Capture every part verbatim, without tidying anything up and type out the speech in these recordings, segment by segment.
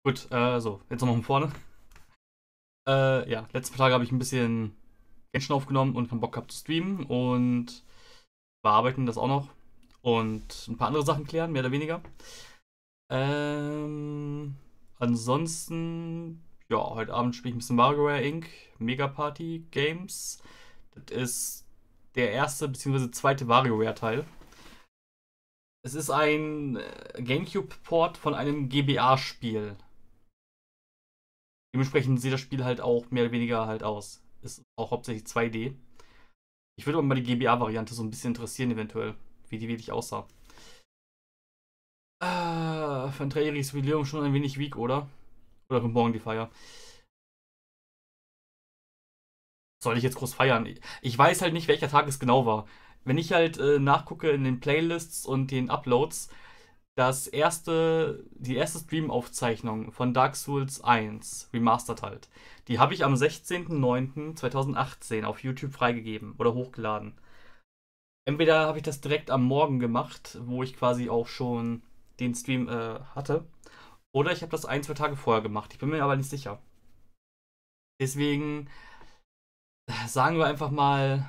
Gut, äh, so, jetzt nochmal von vorne. Äh, ja, letzten Tage habe ich ein bisschen Genshin aufgenommen und keinen Bock gehabt zu streamen und bearbeiten das auch noch und ein paar andere Sachen klären, mehr oder weniger. Ähm, ansonsten, ja, heute Abend spiele ich ein bisschen WarioWare Inc. Mega Party Games. Das ist der erste bzw. zweite WarioWare-Teil. Es ist ein äh, GameCube-Port von einem G B A-Spiel. Dementsprechend sieht das Spiel halt auch mehr oder weniger halt aus. Ist auch hauptsächlich zwei D. Ich würde aber mal die G B A-Variante so ein bisschen interessieren, eventuell, wie die wirklich aussah. Ah, für ein dreijähriges Jubiläum schon ein wenig weak, oder? Oder für morgen die Feier. Soll ich jetzt groß feiern? Ich weiß halt nicht, welcher Tag es genau war. Wenn ich halt äh, nachgucke in den Playlists und den Uploads, das erste, die erste Stream-Aufzeichnung von Dark Souls eins, Remastered halt, die habe ich am sechzehnten neunten zweitausendachtzehn auf YouTube freigegeben oder hochgeladen. Entweder habe ich das direkt am Morgen gemacht, wo ich quasi auch schon den Stream äh, hatte, oder ich habe das ein, zwei Tage vorher gemacht. Ich bin mir aber nicht sicher. Deswegen äh, sagen wir einfach mal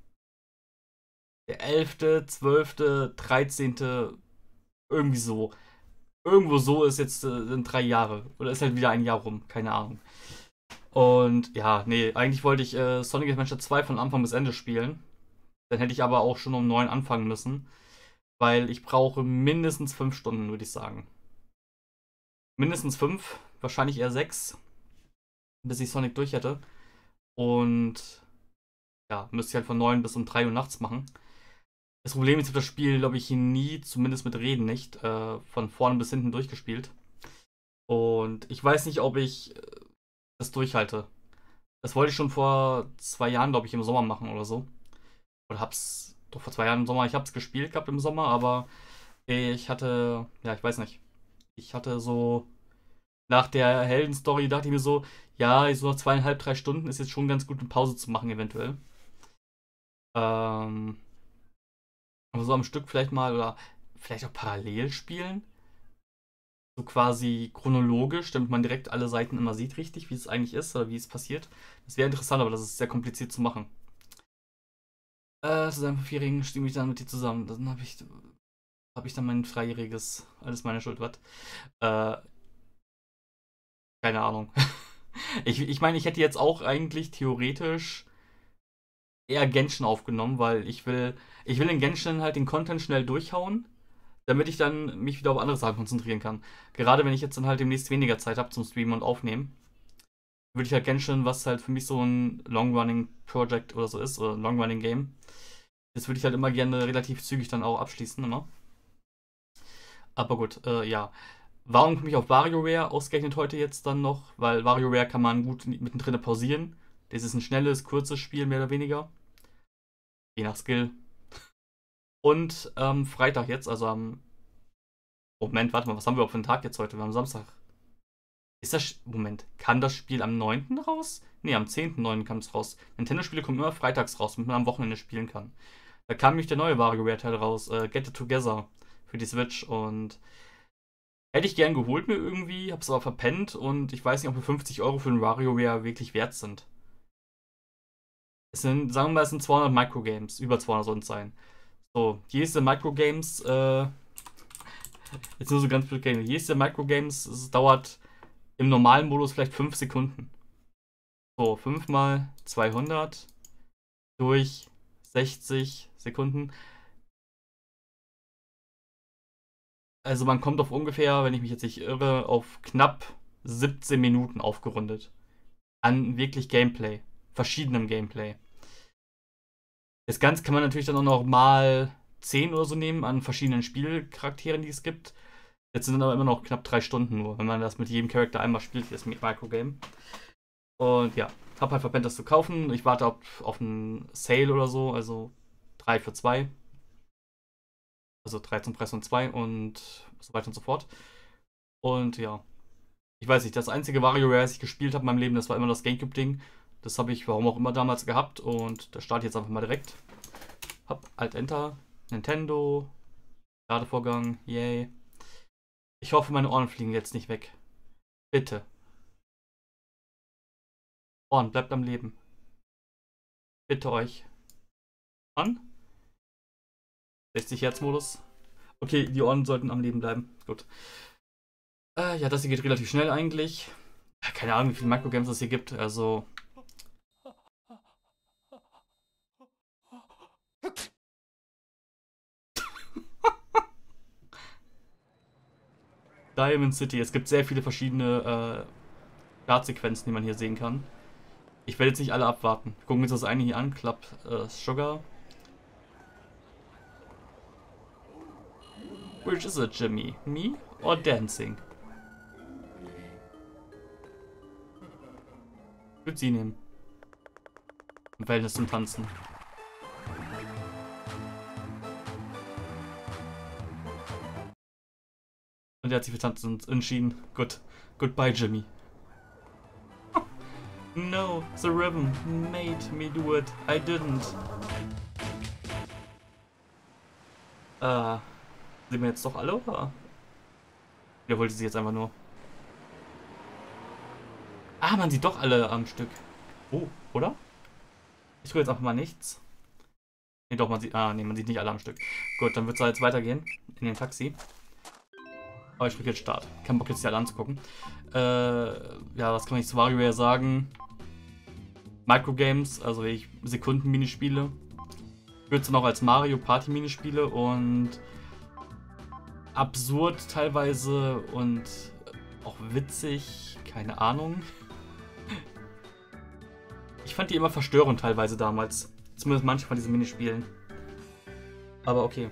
der elfte, zwölfte, dreizehnte, irgendwie so. Irgendwo so ist jetzt äh, sind drei Jahre. Oder ist halt wieder ein Jahr rum, keine Ahnung. Und ja, nee, eigentlich wollte ich äh, Sonic Adventure zwei von Anfang bis Ende spielen. Dann hätte ich aber auch schon um neun anfangen müssen. Weil ich brauche mindestens fünf Stunden, würde ich sagen. Mindestens fünf, wahrscheinlich eher sechs, bis ich Sonic durch hätte. Und ja, müsste ich halt von neun bis um drei Uhr nachts machen. Das Problem ist, ich habe das Spiel, glaube ich, nie, zumindest mit Reden nicht, äh, von vorne bis hinten durchgespielt. Und ich weiß nicht, ob ich äh, das durchhalte. Das wollte ich schon vor zwei Jahren, glaube ich, im Sommer machen oder so. Oder hab's doch vor zwei Jahren im Sommer, ich hab's gespielt gehabt im Sommer, aber ich hatte, ja, ich weiß nicht. Ich hatte so nach der Heldenstory dachte ich mir so, ja, so nach zweieinhalb, drei Stunden ist jetzt schon ganz gut, eine Pause zu machen, eventuell. Ähm, aber so am Stück vielleicht mal oder vielleicht auch parallel spielen. So quasi chronologisch, damit man direkt alle Seiten immer sieht, richtig, wie es eigentlich ist oder wie es passiert. Das wäre interessant, aber das ist sehr kompliziert zu machen. Äh, zu seinem Vierjährigen stimme ich dann mit dir zusammen. Dann habe ich, hab ich dann mein dreijähriges, alles meine Schuld, was? Äh, keine Ahnung. Ich, ich meine, ich hätte jetzt auch eigentlich theoretisch eher Genshin aufgenommen, weil ich will, ich will in Genshin halt den Content schnell durchhauen, damit ich dann mich wieder auf andere Sachen konzentrieren kann. Gerade wenn ich jetzt dann halt demnächst weniger Zeit habe zum Streamen und Aufnehmen, würde ich halt Genshin, was halt für mich so ein Long-Running Project oder so ist, oder ein Long-Running Game, das würde ich halt immer gerne relativ zügig dann auch abschließen, immer. Aber gut, äh, ja. Warum komme ich auf WarioWare ausgerechnet heute jetzt dann noch? Weil WarioWare kann man gut mittendrin pausieren. Das ist ein schnelles, kurzes Spiel, mehr oder weniger. Je nach Skill. Und ähm, Freitag jetzt, also am. Moment, warte mal, was haben wir überhaupt für einen Tag jetzt heute? Wir haben Samstag. Ist das. Moment, kann das Spiel am neunten raus? Nee, am zehnten neunten kam es raus. Nintendo-Spiele kommen immer freitags raus, damit man am Wochenende spielen kann. Da kam nämlich der neue WarioWare-Teil raus, äh, Get It Together für die Switch und hätte ich gern geholt mir irgendwie, hab's aber verpennt und ich weiß nicht, ob mir fünfzig Euro für ein WarioWare wirklich wert sind. Es sind, sagen wir mal, es sind zweihundert Microgames, über zweihundert sollen es sein. So, hier ist der Microgames, äh, jetzt nur so ganz blöd Game. Hier ist der Microgames, es dauert im normalen Modus vielleicht fünf Sekunden. So, fünf mal zweihundert durch sechzig Sekunden. Also man kommt auf ungefähr, wenn ich mich jetzt nicht irre, auf knapp siebzehn Minuten aufgerundet. An wirklich Gameplay. Verschiedenem Gameplay. Das Ganze kann man natürlich dann auch noch mal zehn oder so nehmen an verschiedenen Spielcharakteren, die es gibt. Jetzt sind aber immer noch knapp drei Stunden nur, wenn man das mit jedem Charakter einmal spielt, das Microgame. Und ja, hab halt verpennt, das zu kaufen. Ich warte auf, auf einen Sale oder so, also drei für zwei. Also drei zum Preis von zwei und so weiter und so fort. Und ja, ich weiß nicht, das einzige WarioWare, das ich gespielt habe in meinem Leben, das war immer das Gamecube-Ding. Das habe ich warum auch immer damals gehabt und das starte ich jetzt einfach mal direkt. Hab Alt Enter, Nintendo, Ladevorgang, yay. Ich hoffe, meine Ohren fliegen jetzt nicht weg. Bitte. Ohren, bleibt am Leben. Bitte euch. An. sechzig Hertz Modus. Okay, die Ohren sollten am Leben bleiben. Gut. Äh, ja, das hier geht relativ schnell eigentlich. Keine Ahnung, wie viele Microgames es hier gibt. Also. Diamond City. Es gibt sehr viele verschiedene äh, Startsequenzen, die man hier sehen kann. Ich werde jetzt nicht alle abwarten. Wir gucken uns das eine hier an. Club äh, Sugar. Which is it, Jimmy? Me or dancing? Ich würde sie nehmen. Im Verhältnis zum Tanzen. Und er hat sich für Tanzen entschieden. Gut. Goodbye, Jimmy. No, the rhythm made me do it. I didn't. Äh, sehen wir jetzt doch alle, oder? Oder wollte sie jetzt einfach nur? Ah, man sieht doch alle am Stück. Oh, oder? Ich tue jetzt einfach mal nichts. Ne, doch, man sieht. Ah, ne, man sieht nicht alle am Stück. Gut, dann wird es jetzt weitergehen. In den Taxi. Aber ich drücke jetzt Start. Kein Bock jetzt die alle anzugucken. Äh, ja, was kann ich zu WarioWare sagen? Microgames, also ich Sekunden-Minispiele. Ich würde es noch als Mario Party-Minispiele und absurd teilweise und auch witzig, keine Ahnung. Ich fand die immer verstörend teilweise damals. Zumindest manche von diesen Minispielen. Aber okay.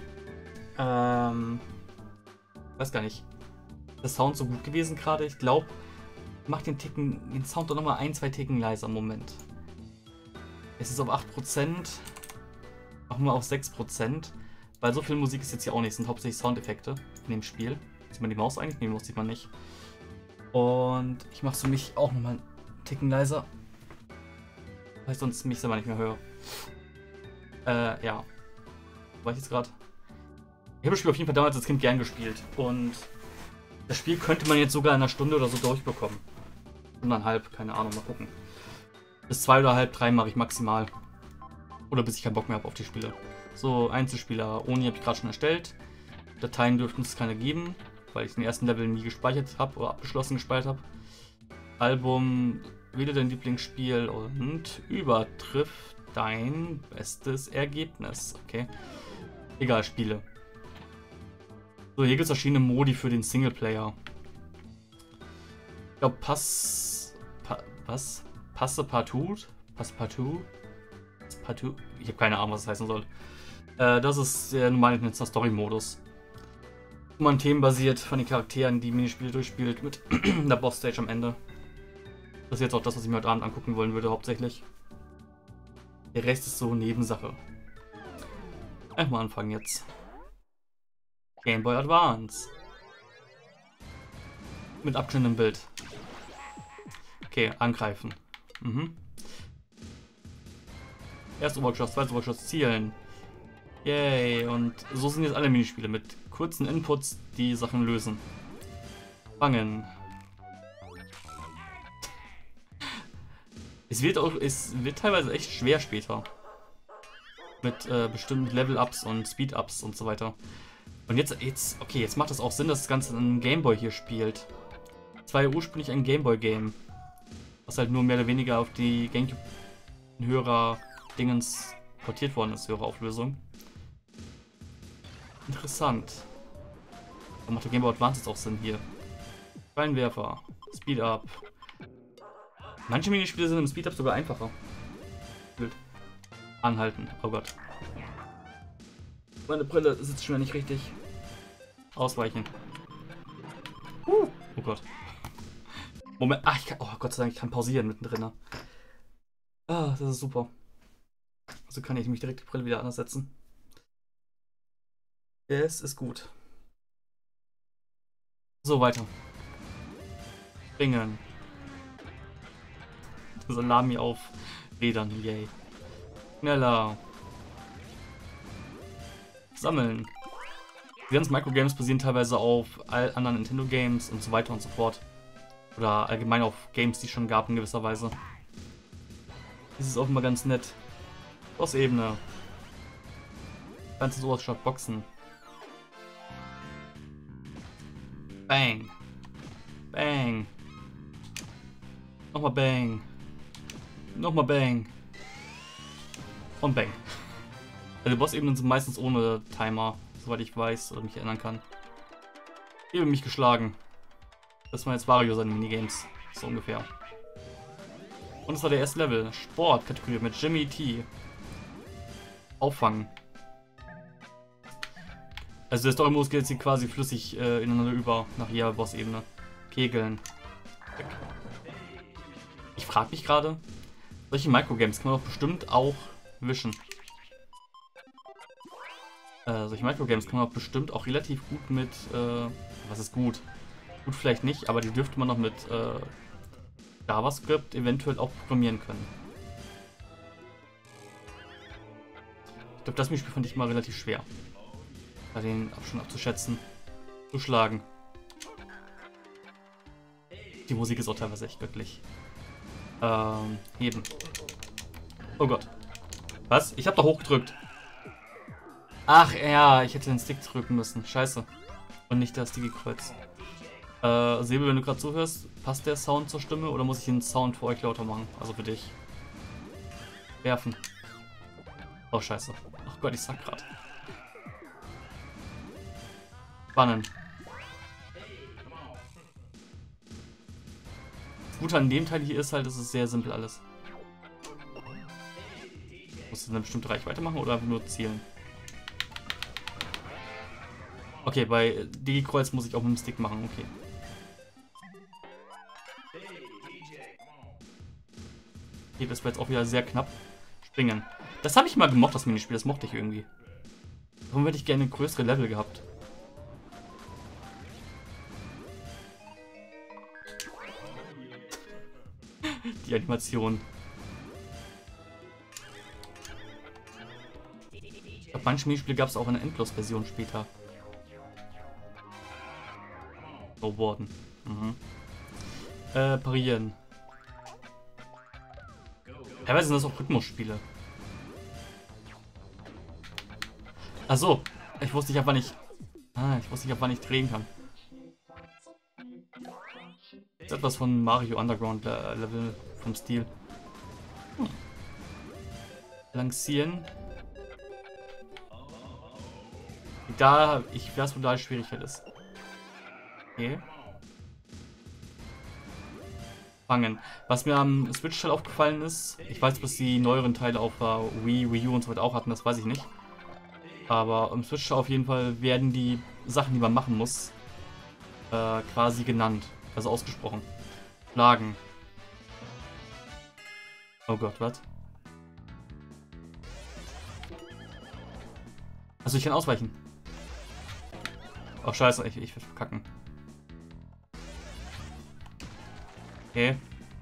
Ähm. Weiß gar nicht. Ist der Sound so gut gewesen gerade? Ich glaube, mach den Ticken, den Sound doch nochmal ein, zwei Ticken leiser im Moment. Es ist auf acht Prozent. Machen wir auf sechs Prozent. Weil so viel Musik ist jetzt hier auch nicht. Es sind hauptsächlich Soundeffekte in dem Spiel. Sieht man die Maus eigentlich? Ne, die Maus sieht man nicht. Und ich mache es für mich auch nochmal einen Ticken leiser. Weil ich sonst mich selber nicht mehr höre. Äh, ja. Wo war ich jetzt gerade? Ich habe das Spiel auf jeden Fall damals als Kind gern gespielt. Und das Spiel könnte man jetzt sogar in einer Stunde oder so durchbekommen. Stundeneinhalb, keine Ahnung, mal gucken. Bis zwei oder halb drei mache ich maximal. Oder bis ich keinen Bock mehr habe auf die Spiele. So, Einzelspieler. Oni habe ich gerade schon erstellt. Dateien dürften es keine geben, weil ich den ersten Level nie gespeichert habe oder abgeschlossen gespeichert habe. Album, wähle dein Lieblingsspiel und übertrifft dein bestes Ergebnis. Okay. Egal, Spiele. So, hier gibt es verschiedene Modi für den Singleplayer. Ich glaube, Pass... Pa, was? Passepartout? Passepartout? Passepartout? Ich habe keine Ahnung, was das heißen soll. Äh, das ist der normale Story-Modus. Wo man themenbasiert von den Charakteren die Minispiele durchspielt mit der Boss-Stage am Ende. Das ist jetzt auch das, was ich mir heute Abend angucken wollen würde, hauptsächlich. Der Rest ist so Nebensache. Einfach mal anfangen jetzt. Game Boy Advance. Mit abgeschnittenem Bild. Okay, angreifen. Mhm. Erstes Obergeschoss, zweites Obergeschoss, zielen. Yay, und so sind jetzt alle Minispiele mit kurzen Inputs, die Sachen lösen. Fangen. Es wird auch, es wird teilweise echt schwer später. Mit äh, bestimmten Level-Ups und Speed-Ups und so weiter. Und jetzt, jetzt, okay, jetzt macht es auch Sinn, dass das Ganze in einem Gameboy hier spielt. Das war ja ursprünglich ein Gameboy-Game. Was halt nur mehr oder weniger auf die Gamecube in höherer Dingens portiert worden ist, höhere Auflösung. Interessant. Da macht der Game Boy Advance jetzt auch Sinn hier. Scheinwerfer, Speed Up. Manche Minispiele sind im Speed Up sogar einfacher. Bild. Anhalten. Oh Gott. Meine Brille sitzt schon wieder nicht richtig. Ausweichen. Uh. Oh Gott. Moment. Ach, ich kann, oh Gott sei Dank, ich kann pausieren mittendrin. Ah, das ist super. Also kann ich mich direkt die Brille wieder anders setzen. Es ist gut. So, weiter. Springen. Salami auf Rädern, yay. Schneller. Sammeln. Die ganzen Microgames basieren teilweise auf all anderen Nintendo Games und so weiter und so fort. Oder allgemein auf Games, die es schon gab in gewisser Weise. Das ist auch immer ganz nett. Boss-Ebene. Kannst du sowas statt Boxen. Bang. Bang. Nochmal Bang. Nochmal Bang. Und Bang. Also Boss-Ebenen sind meistens ohne Timer, soweit ich weiß oder mich erinnern kann. Ich habe mich geschlagen. Das war jetzt Wario seine Minigames. So ungefähr. Und das war der erste Level. Sport-Kategorie mit Jimmy T. Auffangen. Also der Story-Modus geht jetzt hier quasi flüssig äh, ineinander über, nach jeder Boss-Ebene. Kegeln. Ich frage mich gerade, solche Microgames kann man doch bestimmt auch wischen. Äh, solche Microgames kann man doch bestimmt auch relativ gut mit, äh, was ist gut? Gut vielleicht nicht, aber die dürfte man noch mit äh, JavaScript eventuell auch programmieren können. Ich glaube, das Spiel fand ich mal relativ schwer. Bei den schon abzuschätzen. Zu schlagen. Die Musik ist auch teilweise echt göttlich. Ähm, heben. Oh Gott. Was? Ich habe doch hochgedrückt. Ach ja, ich hätte den Stick drücken müssen. Scheiße. Und nicht das Digi-Kreuz. Äh, Säbel, wenn du gerade zuhörst, passt der Sound zur Stimme oder muss ich den Sound für euch lauter machen? Also für dich. Werfen. Oh, scheiße. Ach Gott, ich sag grad. Bannen. Das Gute an dem Teil hier ist halt, es ist sehr simpel alles. Muss du eine bestimmte Reichweite machen oder einfach nur zielen? Okay, bei Digi-Kreuz muss ich auch mit dem Stick machen, okay. Okay, das war jetzt auch wieder sehr knapp. Springen. Das habe ich mal gemocht, das Minispiel, das mochte ich irgendwie. Warum hätte ich gerne größere Level gehabt? Die Animation. Ich glaube, manche Minispiele gab es auch in der Endlos-Version später. Snowboarden. Mhm. Äh, parieren. Teilweise sind das auch Rhythmusspiele. Achso, ich wusste nicht, ab wann ich. Ah, ich wusste nicht, ab wann ich drehen kann. Das ist etwas von Mario Underground äh, Level vom Stil. Hm. Lancieren. Da ich weiß, wo da die Schwierigkeit ist. Okay. Fangen. Was mir am Switch-Teil aufgefallen ist, ich weiß, was die neueren Teile auf uh, Wii, Wii U und so weiter auch hatten, das weiß ich nicht. Aber im Switch auf jeden Fall werden die Sachen, die man machen muss, äh, quasi genannt. Also ausgesprochen. Schlagen. Oh Gott, was? Also ich kann ausweichen. Oh scheiße, ich, ich werde verkacken. Okay.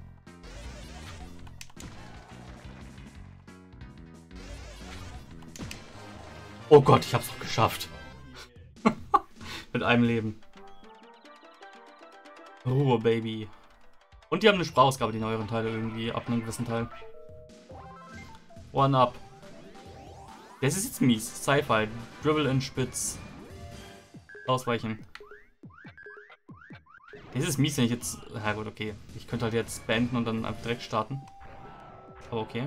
Oh Gott, ich hab's doch geschafft. Mit einem Leben. Ruhe, Baby. Und die haben eine Sprachausgabe, die neueren Teile irgendwie, ab einem gewissen Teil. One up. Das ist jetzt mies. Sci-Fi. Dribble in Spitz. Ausweichen. Das ist mies, wenn ich jetzt... Na gut, okay. Ich könnte halt jetzt beenden und dann einfach direkt starten. Aber okay.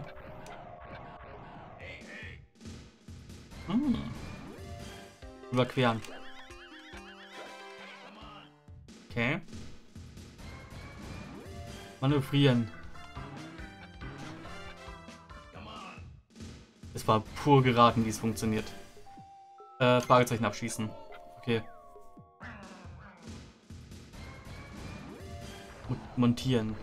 Hm. Überqueren. Okay. Manövrieren. Es war pur geraten, wie es funktioniert. Äh, Fragezeichen abschießen. Okay. Montieren.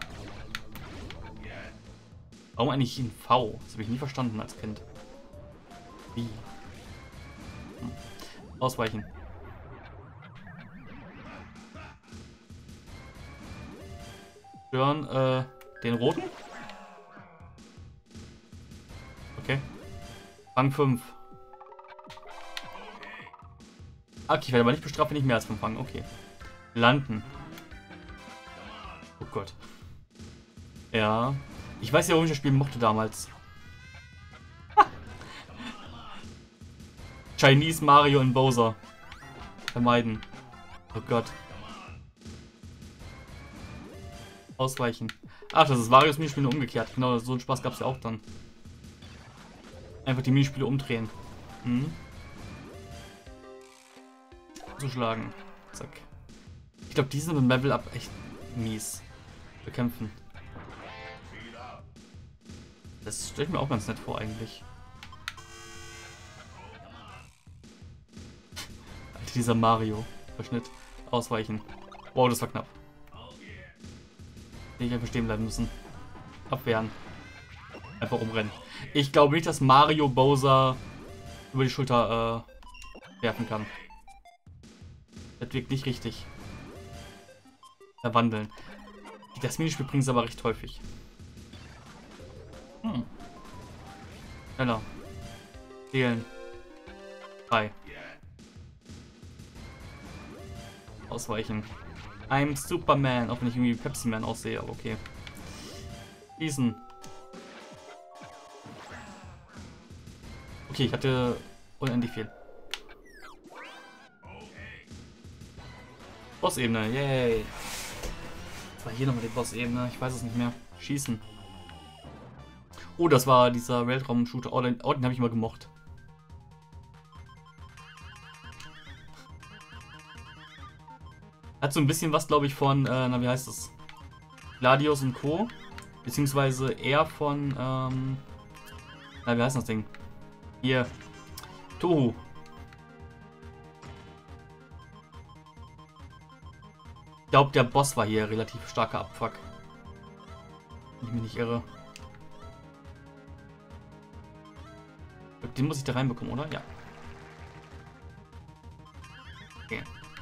Warum eigentlich ein V? Das habe ich nie verstanden als Kind. Wie? Hm. Ausweichen. Stören, äh, den roten? Okay. Fang fünf. Okay, ich werde aber nicht bestraft, wenn ich mehr als fünf fange. Okay. Landen. Gott. Ja. Ich weiß ja, warum ich das Spiel mochte damals. Chinese Mario und Bowser. Vermeiden. Oh Gott. Ausweichen. Ach, das ist Marios Minispiele umgekehrt. Genau, so einen Spaß gab es ja auch dann. Einfach die Minispiele umdrehen. Hm. Zuschlagen. Zack. Ich glaube, die sind mit Level Up echt mies. Bekämpfen. Das stelle ich mir auch ganz nett vor, eigentlich. Alter, dieser Mario-Verschnitt. Ausweichen. Wow, das war knapp. Hätte ich einfach stehen bleiben müssen. Abwehren. Einfach umrennen. Ich glaube nicht, dass Mario Bowser über die Schulter äh, werfen kann. Das wirkt nicht richtig. Verwandeln. Das Minispiel bringt es aber recht häufig. Hm. Schneller. Wählen. Drei. Ausweichen. I'm Superman, auch wenn ich irgendwie Pepsi Man aussehe, aber okay. Schießen. Okay, ich hatte unendlich viel. Bossebene, yay. Was war hier nochmal die Bossebene? Ich weiß es nicht mehr. Schießen. Oh, das war dieser Weltraum-Shooter. Oh, den, oh, den habe ich mal gemocht. Hat so ein bisschen was, glaube ich, von, äh, na, wie heißt es? Gladius und Co. Beziehungsweise eher von, ähm, na, wie heißt das Ding? Hier. Tohu. Ich glaube, der Boss war hier relativ starker Abfuck. Wenn ich mich nicht irre. Den muss ich da reinbekommen, oder? Ja. Okay.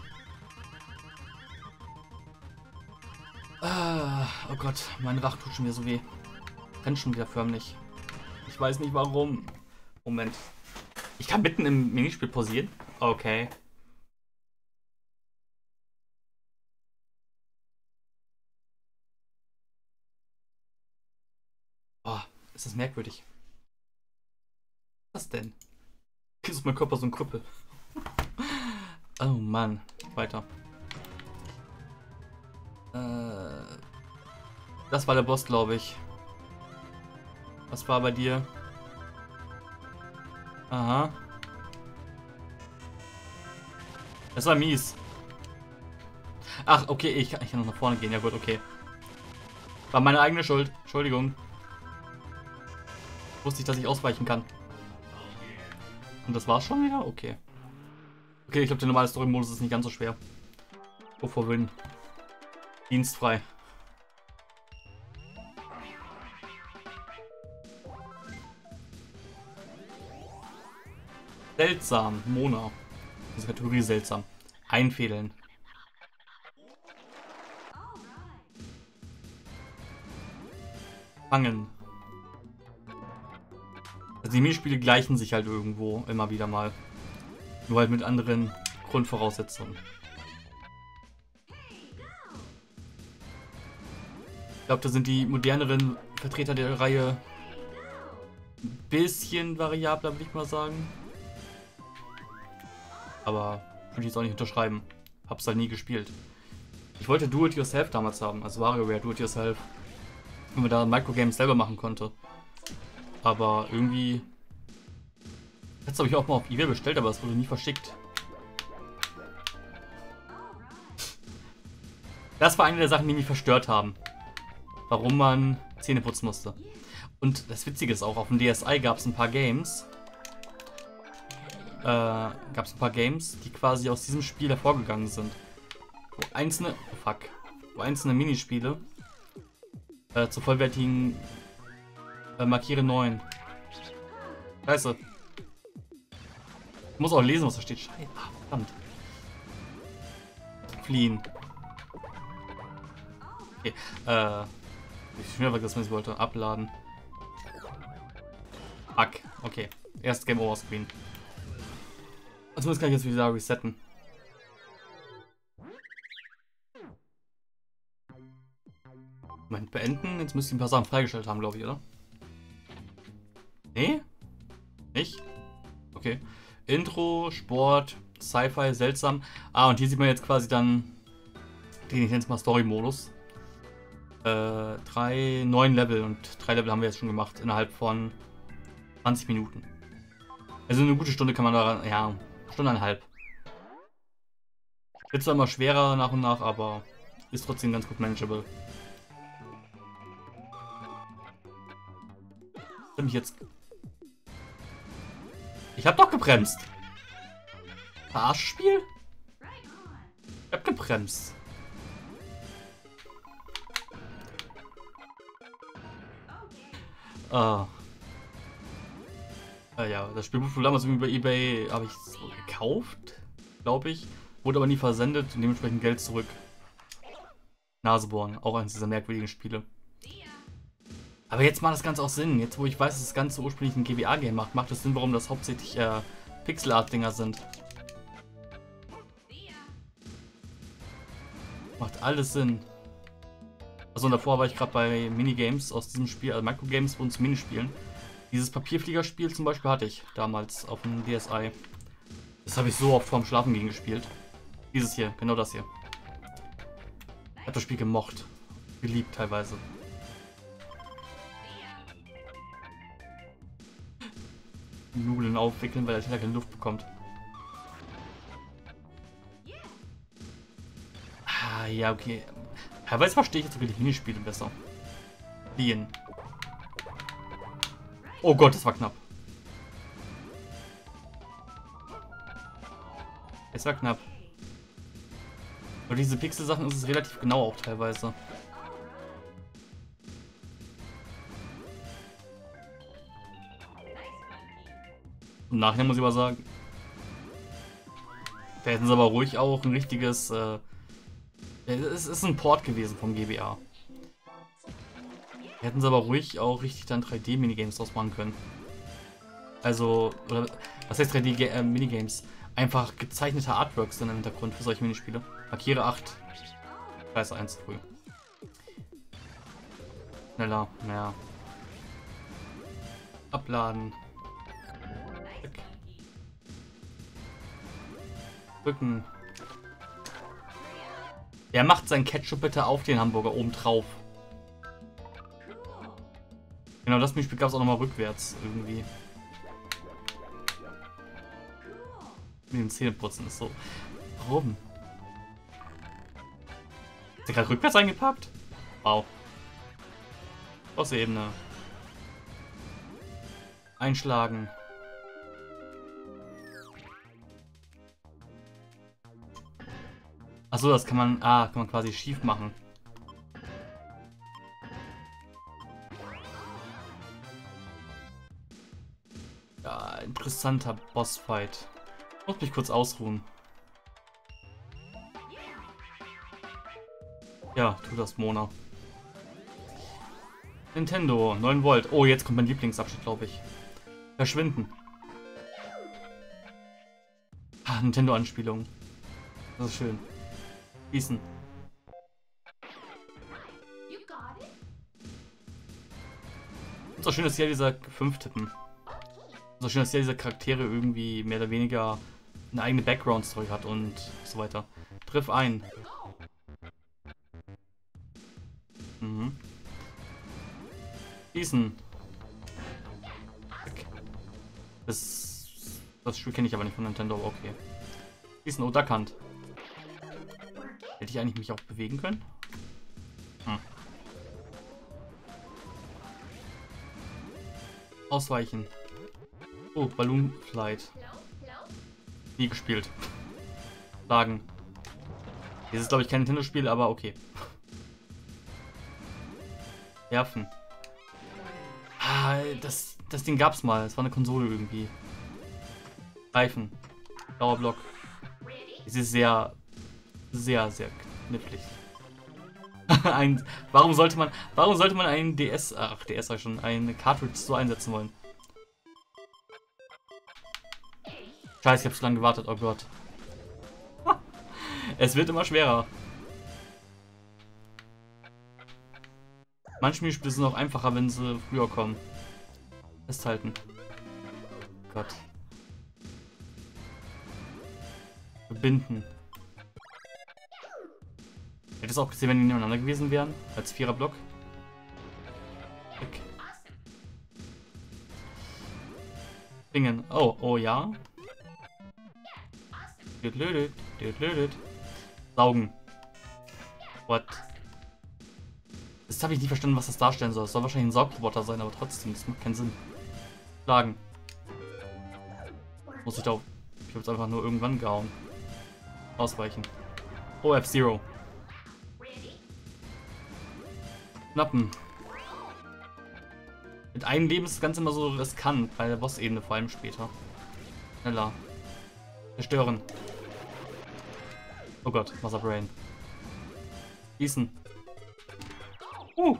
Ah, oh Gott, mein Rach tut schon wieder so weh. Rennt schon wieder förmlich. Ich weiß nicht warum. Moment. Ich kann mitten im Minispiel pausieren? Okay. Oh, ist das merkwürdig. Was denn? Hier ist mein Körper so ein Krüppel. Oh Mann. Weiter. Äh, das war der Boss, glaube ich. Was war bei dir? Aha. Das war mies. Ach, okay, ich kann, ich kann noch nach vorne gehen. Ja gut, okay. War meine eigene Schuld. Entschuldigung. Wusste ich, dass ich ausweichen kann. Und das war's schon wieder? Okay. Okay, ich glaube, der normale Story-Modus ist nicht ganz so schwer. Wovor Win? Dienstfrei. Seltsam. Mona. Diese Kategorie seltsam. Einfädeln. Fangen. Also die Minispiele gleichen sich halt irgendwo immer wieder mal. Nur halt mit anderen Grundvoraussetzungen. Ich glaube, da sind die moderneren Vertreter der Reihe ein bisschen variabler, würde ich mal sagen. Aber würde ich jetzt auch nicht unterschreiben. Hab's halt nie gespielt. Ich wollte Do-It-Yourself damals haben, also WarioWare Do-It-Yourself. Wenn man da Microgames selber machen konnte. Aber irgendwie... Das habe ich auch mal auf eBay bestellt, aber es wurde nie verschickt. Das war eine der Sachen, die mich verstört haben. Warum man Zähne putzen musste. Und das Witzige ist auch, auf dem D S i gab es ein paar Games. Äh, gab es ein paar Games, die quasi aus diesem Spiel hervorgegangen sind. Wo einzelne... Oh fuck. Wo einzelne Minispiele äh, zu vollwertigen äh, Markiere neun. Scheiße. Ich muss auch lesen, was da steht. Scheiße. Ah, verdammt. Fliehen. Okay. Äh. Ich schnell vergessen, was ich wollte. Abladen. Fuck. Okay. Erst Game Over Screen. Zumindest kann ich jetzt wieder resetten. Moment, beenden. Jetzt müsst ihr ein paar Sachen freigestellt haben, glaube ich, oder? Nee? Nicht? Okay. Intro, Sport, Sci-Fi, seltsam. Ah, und hier sieht man jetzt quasi dann den, ich nenne es mal Story-Modus. Äh, drei, neun Level und drei Level haben wir jetzt schon gemacht innerhalb von zwanzig Minuten. Also eine gute Stunde kann man daran, ja, Stunde eineinhalb. Wird zwar immer schwerer nach und nach, aber ist trotzdem ganz gut manageable. Ich hab mich jetzt... Ich hab doch gebremst. Arschspiel? Ich hab gebremst. Ah. Äh, ja, das Spiel wurde damals über eBay, habe ich so gekauft, glaube ich. Wurde aber nie versendet und dementsprechend Geld zurück. Nasebohren, auch eines dieser merkwürdigen Spiele. Aber jetzt macht das Ganze auch Sinn. Jetzt, wo ich weiß, dass das Ganze ursprünglich ein G B A-Game macht, macht es Sinn, warum das hauptsächlich äh, Pixel-Art-Dinger sind. Macht alles Sinn. Also und davor war ich gerade bei Minigames aus diesem Spiel, also Microgames und Minispielen. Dieses Papierfliegerspiel zum Beispiel hatte ich damals auf dem D S i. Das habe ich so oft vorm Schlafen gegen gespielt. Dieses hier, genau das hier. Ich habe das Spiel gemocht. Geliebt teilweise. Nudeln aufwickeln, weil der Teller keine Luft bekommt. Ah, ja, okay. Teilweise verstehe ich jetzt sogar die Minispiele besser. Fliehen. Oh Gott, das war knapp. Es war knapp. Aber diese Pixel-Sachen ist es relativ genau auch teilweise. Im Nachhinein muss ich aber sagen, da hätten sie aber ruhig auch ein richtiges, äh, es ist ein Port gewesen vom G B A. Da hätten sie aber ruhig auch richtig dann drei D-Minigames draus machen können. Also, oder, was heißt drei D-Minigames? Einfach gezeichnete Artworks sind im Hintergrund für solche Minispiele. Markiere acht. Scheiße, eins früh. Schneller, naja. Abladen. Weg. Rücken. Wer macht sein Ketchup bitte auf den Hamburger oben drauf? Genau, das Spiel gab es auch nochmal rückwärts irgendwie. Mit dem Zähneputzen ist so. Warum? Ist der gerade rückwärts eingepackt? Wow. Aus der Ebene. Einschlagen. Achso, das kann man. Ah, kann man quasi schief machen. Ja, interessanter Bossfight. Muss mich kurz ausruhen. Ja, tu das, Mona. Nintendo, neun Volt. Oh, jetzt kommt mein Lieblingsabschnitt, glaube ich. Verschwinden. Ah, Nintendo-Anspielung. Das ist schön. Schießen. Und so schön, dass hier dieser fünf tippen. So schön, dass hier diese Charaktere irgendwie mehr oder weniger eine eigene Background-Story hat und so weiter. Triff ein. Mhm. Schießen. Das, das Spiel kenne ich aber nicht von Nintendo, aber okay. Schießen, oh, Duckhand. Hätte ich eigentlich mich auch bewegen können? Hm. Ausweichen. Oh, Balloon Flight. Nie gespielt. Sagen. Das ist, glaube ich, kein Nintendo-Spiel, aber okay. Werfen. Ah, das, das Ding gab's mal. Es war eine Konsole irgendwie. Reifen. Blauer Block. Es ist sehr, sehr, sehr knifflig. Ein, warum sollte man, warum sollte man einen D S, ach, D S sag ich schon, eine Cartridge so einsetzen wollen? Scheiße, ich hab zu lange gewartet, oh Gott. Es wird immer schwerer. Manche Minispiele sind auch einfacher, wenn sie früher kommen. Festhalten. Gott. Verbinden. Hätte es auch gesehen, wenn die nebeneinander gewesen wären. Als Viererblock. Weg. Dingen. Oh, oh ja. Düdlödüt, düdlödüt. Saugen. What? Das habe ich nicht verstanden, was das darstellen soll. Es soll wahrscheinlich ein Saugroboter sein, aber trotzdem, das macht keinen Sinn. Schlagen. Muss ich da. Ich habe jetzt einfach nur irgendwann gehauen. Ausweichen. Oh, F-Zero. Knappen. Mit einem Leben ist das Ganze immer so riskant, bei der Boss-Ebene vor allem später. Schneller. Zerstören. Oh Gott, Wasserbrain. Gießen. Uh.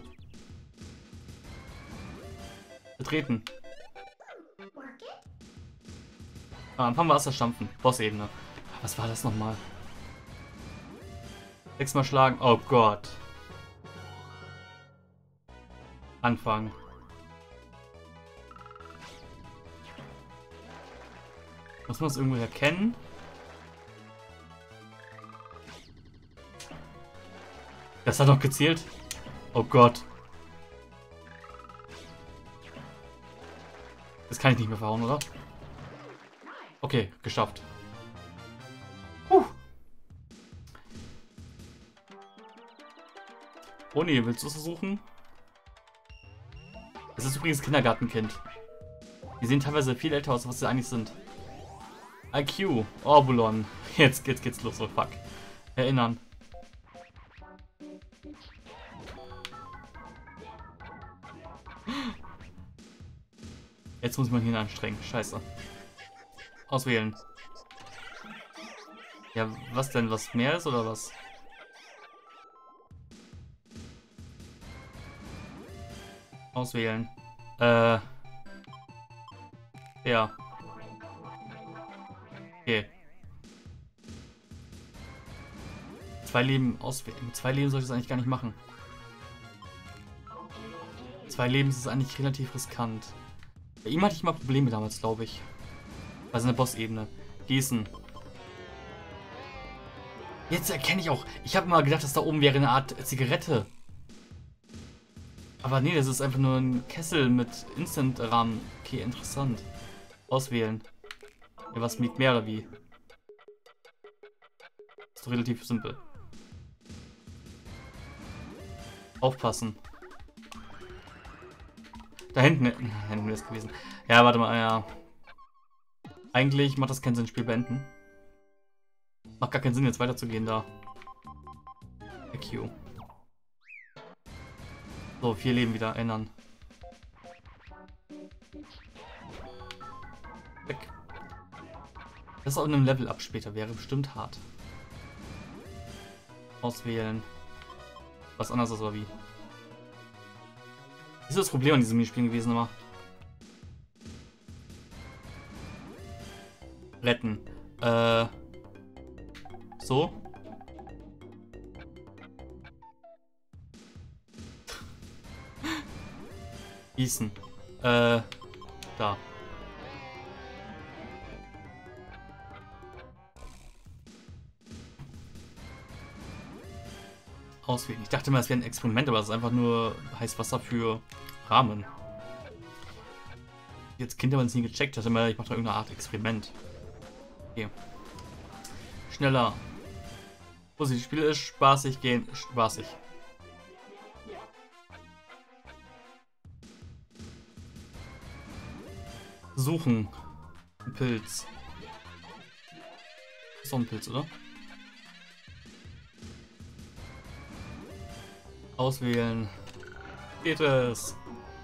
Betreten. Ah, Anfang Wasser stampfen. Boss-Ebene. Was war das nochmal? Sechsmal schlagen. Oh Gott. Anfangen. Muss man das irgendwo erkennen? Das hat doch gezählt. Oh Gott. Das kann ich nicht mehr verhauen, oder? Okay, geschafft. Puh. Oh nee, willst du es versuchen? Das ist übrigens Kindergartenkind. Die sehen teilweise viel älter aus, als was sie eigentlich sind. I Q, Orbulon. Jetzt, jetzt geht's los, oh fuck. Erinnern. Jetzt muss man hier anstrengen. Scheiße. Auswählen. Ja, was denn? Was mehr ist oder was? Auswählen. Äh. Ja. Okay. Zwei Leben auswählen. Zwei Leben soll ich das eigentlich gar nicht machen. Zwei Leben ist eigentlich relativ riskant. Bei ihm hatte ich mal Probleme damals, glaube ich. Bei seiner Boss-Ebene. Gießen. Jetzt erkenne ich auch. Ich habe mal gedacht, dass da oben wäre eine Art Zigarette. Aber nee, das ist einfach nur ein Kessel mit Instant-Rahmen. Okay, interessant. Auswählen. Ja, was mit mehr oder wie? Ist doch relativ simpel. Aufpassen. Da hinten, da hinten ist es gewesen. Ja, warte mal, ja. Eigentlich macht das keinen Sinn, Spiel beenden. Macht gar keinen Sinn, jetzt weiterzugehen da. Q. So, vier Leben wieder ändern. Weg. Das auf einem Level-Up später wäre bestimmt hart. Auswählen. Was anderes ist aber wie. Das ist das Problem an diesem Minispielen gewesen immer. Retten. Äh. So. Gießen. Äh. Da. Auswählen. Ich dachte mal, es wäre ein Experiment, aber es ist einfach nur Heißwasser für Rahmen. Jetzt Kinder haben es nie gecheckt. Ich dachte mal, ich mache da irgendeine Art Experiment. Okay. Schneller. Wo das Spiel ist, spaßig gehen, spaßig. Suchen. Ein Pilz. So ein Pilz, oder? Auswählen. Geht es?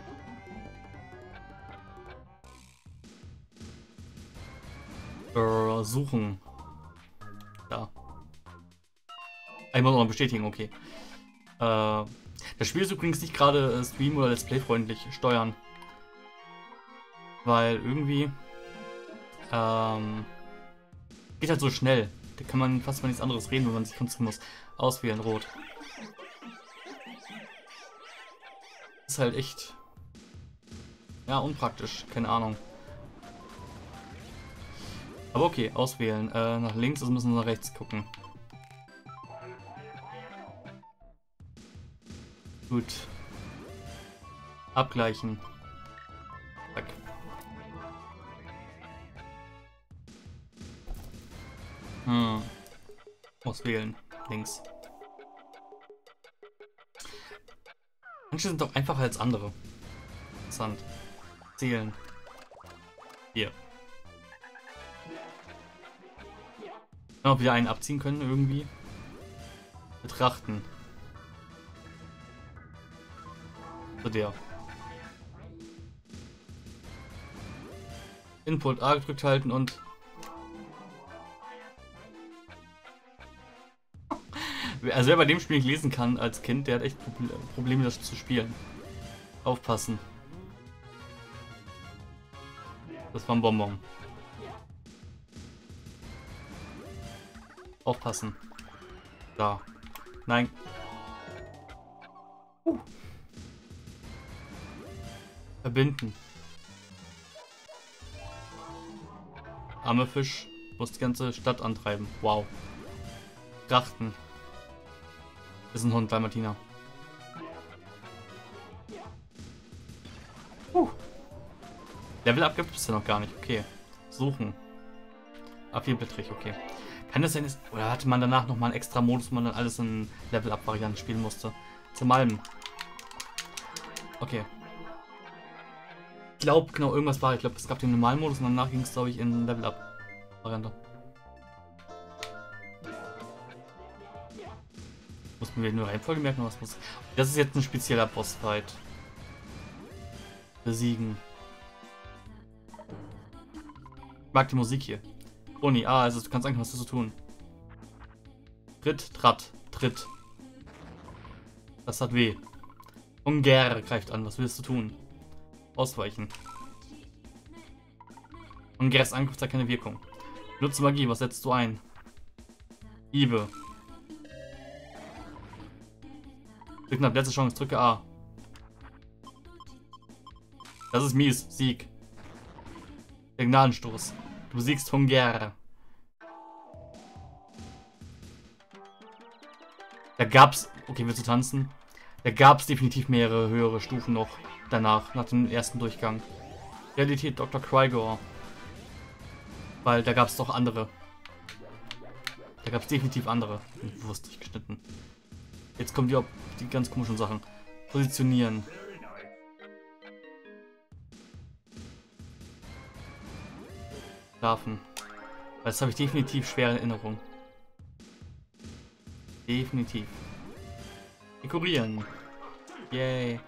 Äh, suchen. Da. Ich muss noch mal bestätigen, okay. Äh, das Spiel ist übrigens nicht gerade äh, Stream- oder Let's Play-freundlich steuern. Weil irgendwie ähm, geht halt so schnell. Da kann man fast mal nichts anderes reden, wenn man sich konzentrieren muss. Auswählen, rot. ist halt echt... Ja, unpraktisch. Keine Ahnung. Aber okay, auswählen. Äh, nach links, also müssen wir nach rechts gucken. Gut. Abgleichen. Zack. Hm. Auswählen. Links. Manche sind doch einfacher als andere. Interessant. Zählen. Hier. Ob wir einen abziehen können irgendwie. Betrachten. So der. Input A gedrückt halten und... Also wer bei dem Spiel nicht lesen kann als Kind, der hat echt Probleme, das zu spielen. Aufpassen. Das war ein Bonbon. Aufpassen. Da. Nein. Uh. Verbinden. Arme Fisch muss die ganze Stadt antreiben. Wow. Trachten. Ist ein Hund, Dalmatiner. Uh. Level Up gibt es ja noch gar nicht. Okay. Suchen. A vier Bittrich, okay. Kann das sein, ist, oder hatte man danach nochmal einen extra Modus, wo man dann alles in Level Up Varianten spielen musste? Zum Malmen. Okay. Ich glaube, genau, irgendwas war. Ich glaube, es gab den normalen Modus und danach ging es, glaube ich, in Level Up Variante. Muss man mir nur Reihenfolge merken, was muss. Das ist jetzt ein spezieller Bossfight. Besiegen. Ich mag die Musik hier. Oni, ah, also du kannst eigentlich was zu tun. Tritt, Trat, Tritt. Das hat weh. Unger greift an, was willst du tun? Ausweichen. Ungers Angriff hat keine Wirkung. Nutze Magie, was setzt du ein? Hiebe. Drück nach letzte Chance, drücke A. Das ist mies, Sieg. Signalenstoß. Du besiegst Hunger. Da gab's... Okay, willst du tanzen? Da gab's definitiv mehrere höhere Stufen noch danach, nach dem ersten Durchgang. Realität Doktor Crygor. Weil da gab's doch andere. Da gab's definitiv andere. Bewusst nicht geschnitten. Jetzt kommen die, die ganz komischen Sachen. Positionieren. Schlafen. Das habe ich definitiv schwere Erinnerung. Definitiv. Dekorieren. Yay.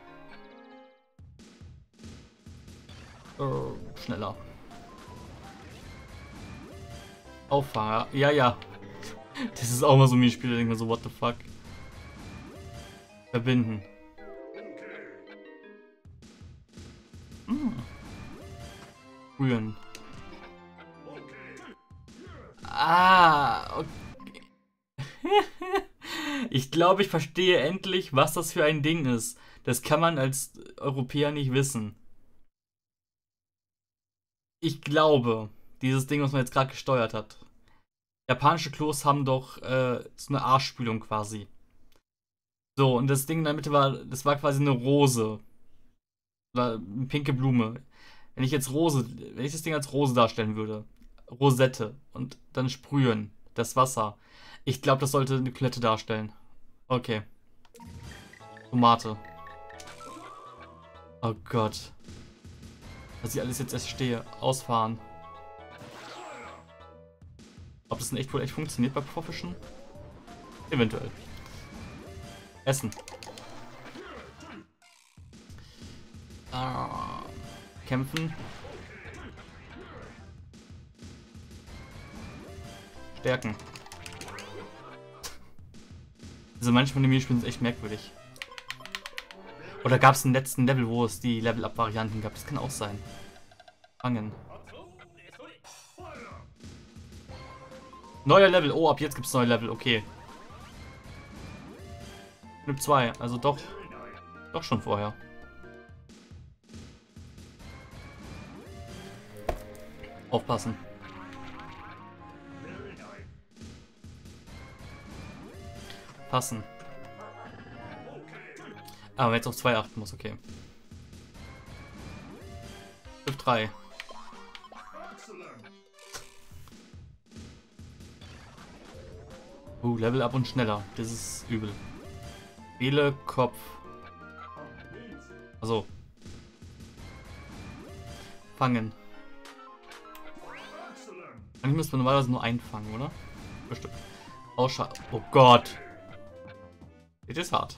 Oh, schneller. Auffahrer. Ja, ja. Das ist auch mal so ein Spiel, da denkt man so, what the fuck. Verbinden. Hm. Rühren. Ah, okay. Ich glaube, ich verstehe endlich, was das für ein Ding ist. Das kann man als Europäer nicht wissen. Ich glaube, dieses Ding, was man jetzt gerade gesteuert hat. Japanische Klos haben doch äh, so eine Arschspülung quasi. So, und das Ding in der Mitte war, das war quasi eine Rose. Oder eine pinke Blume. Wenn ich jetzt Rose, wenn ich das Ding als Rose darstellen würde, Rosette und dann sprühen, das Wasser. Ich glaube, das sollte eine Klette darstellen. Okay. Tomate. Oh Gott. Dass ich alles jetzt erst stehe. Ausfahren. Ob das denn echt wohl echt funktioniert bei Profischen? Eventuell. Essen. Ah, kämpfen. Stärken. Also manche von den Minispielen sind echt merkwürdig. Oder gab es einen letzten Level, wo es die Level-Up-Varianten gab? Das kann auch sein. Fangen. Neuer Level. Oh, ab jetzt gibt es neue Level. Okay. Clip zwei. Also doch. Doch schon vorher. Aufpassen. Passen. Ah, aber jetzt auf zwei achten muss, okay. Shift drei. Uh, Level up und schneller. Das ist übel. Wähle Kopf. Also. Fangen. Eigentlich müsste man normalerweise nur einfangen, oder? Bestimmt. Ausschalten. Oh Gott. Das ist hart.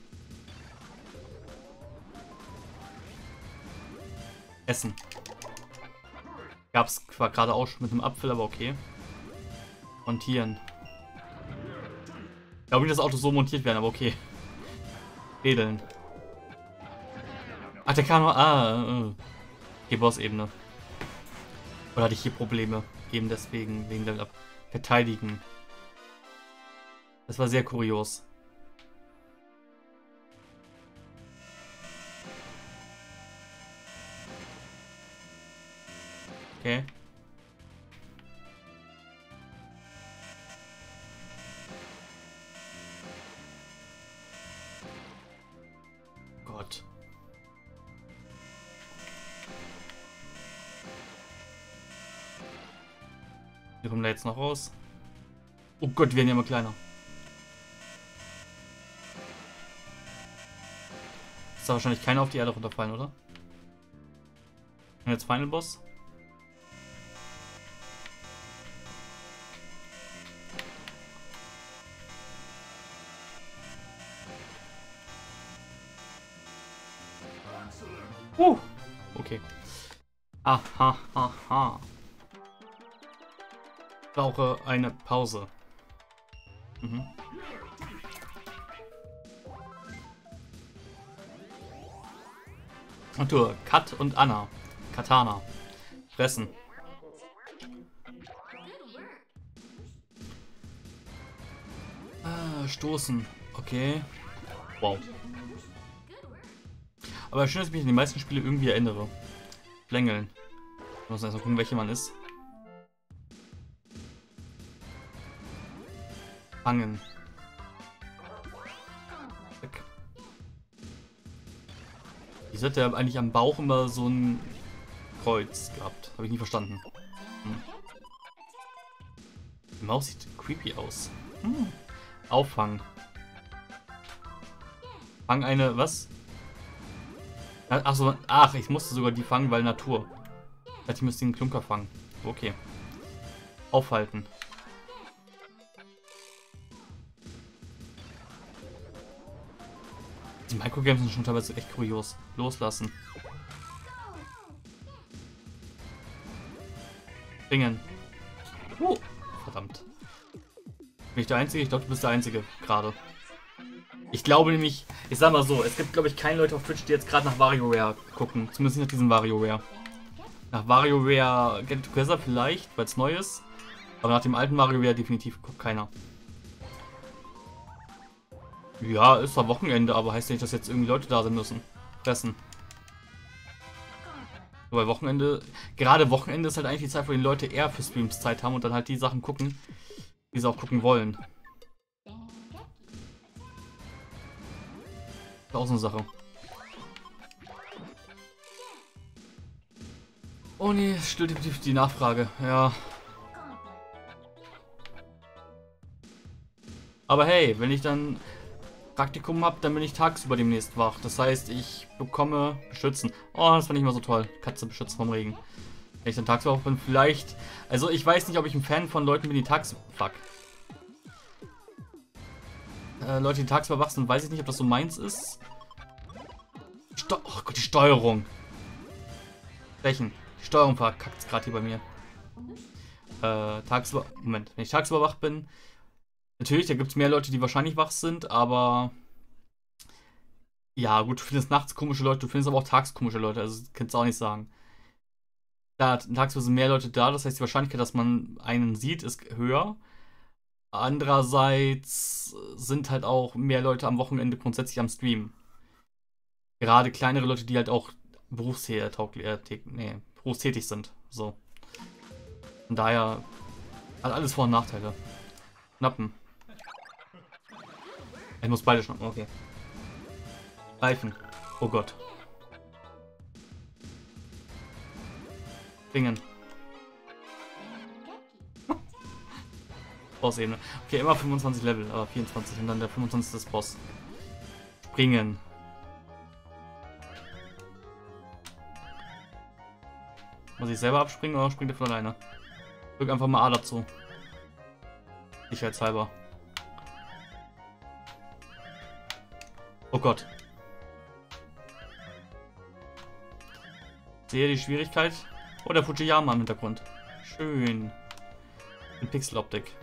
Essen. Gab's zwar gerade auch schon mit einem Apfel, aber okay. Montieren. Ich glaube nicht, dass Autos so montiert werden, aber okay. Wedeln. Ach, der kann nur. Ah, äh. Die Boss-Ebene. Oder hatte ich hier Probleme? Eben deswegen, wegen Level Up. Verteidigen. Das war sehr kurios. Okay. Gott. Wir kommen da jetzt noch raus. Oh Gott, wir werden ja immer kleiner. Ist da wahrscheinlich keiner auf die Erde runterfallen, oder? Und jetzt Final Boss. Uh, okay. Aha, aha. Ich brauche eine Pause. Mhm. Und du, Kat und Anna. Katana. Fressen. Ah, stoßen. Okay. Wow. Aber schön, dass ich mich an die meisten Spiele irgendwie erinnere. Schlängeln. Ich muss erst mal gucken, welche man ist. Fangen. Weg. Wieso hat der eigentlich am Bauch immer so ein Kreuz gehabt? Habe ich nie verstanden. Hm. Die Maus sieht creepy aus. Hm. Auffangen. Fang eine, was? Achso, ach, ich musste sogar die fangen, weil Natur. Ich müsste den Klunker fangen. Okay. Aufhalten. Die Microgames sind schon teilweise echt kurios. Loslassen. Springen. Uh, verdammt. Bin ich der Einzige? Ich glaube, du bist der Einzige gerade. Ich glaube nämlich, ich sag mal so, es gibt glaube ich keine Leute auf Twitch, die jetzt gerade nach WarioWare gucken. Zumindest nicht nach diesem WarioWare. Nach WarioWare Get It Together vielleicht, weil es neu ist. Aber nach dem alten WarioWare definitiv guckt keiner. Ja, ist zwar Wochenende, aber heißt nicht, dass jetzt irgendwie Leute da sein müssen. Fressen. Weil Wochenende, gerade Wochenende ist halt eigentlich die Zeit, wo die Leute eher für Streams Zeit haben und dann halt die Sachen gucken, die sie auch gucken wollen. Das ist auch so eine Sache. Oh nee, es stillt definitiv die Nachfrage, ja. Aber hey, wenn ich dann Praktikum habe, dann bin ich tagsüber demnächst wach. Das heißt, ich bekomme Beschützen. Oh, das war nicht mal so toll. Katze beschützen vom Regen. Wenn ich dann tagsüber wach bin, vielleicht... Also ich weiß nicht, ob ich ein Fan von Leuten bin, die tagsüber... Fuck. Äh, Leute, die tagsüber wach sind, weiß ich nicht, ob das so meins ist. Steu oh Gott, die Steuerung. Schwächen. Die Steuerung verkackt es gerade hier bei mir. Äh, tagsüber... Moment. Wenn ich tagsüber wach bin... Natürlich, da gibt es mehr Leute, die wahrscheinlich wach sind, aber... Ja, gut, du findest nachts komische Leute, du findest aber auch tags komische Leute, also kannst du auch nicht sagen. Da, tagsüber sind mehr Leute da, das heißt, die Wahrscheinlichkeit, dass man einen sieht, ist höher. Andererseits sind halt auch mehr Leute am Wochenende grundsätzlich am Stream. Gerade kleinere Leute, die halt auch berufstätig, äh, nee, berufstätig sind. So. Von daher hat alles Vor- und Nachteile. Schnappen. Ich muss beide schnappen, okay. Greifen. Oh Gott. Springen. Boss-Ebene. Okay, immer fünfundzwanzig Level, aber vierundzwanzig und dann der fünfundzwanzigste ist Boss. Springen. Muss ich selber abspringen oder springt er von alleine? Drück einfach mal A dazu. Sicherheitshalber. Oh Gott. Sehe die Schwierigkeit. Oh, der Fujiyama im Hintergrund. Schön. In Pixeloptik.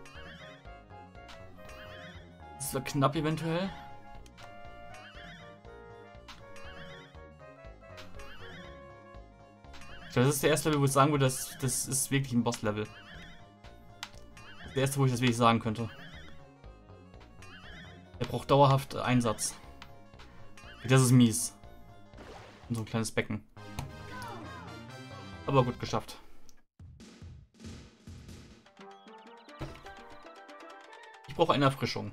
Das war knapp eventuell. Das ist der erste Level, wo ich sagen würde, das, das ist wirklich ein Boss-Level. Der erste, wo ich das wirklich sagen könnte. Er braucht dauerhaft Einsatz. Das ist mies. Und so ein kleines Becken. Aber gut geschafft. Ich brauche eine Erfrischung.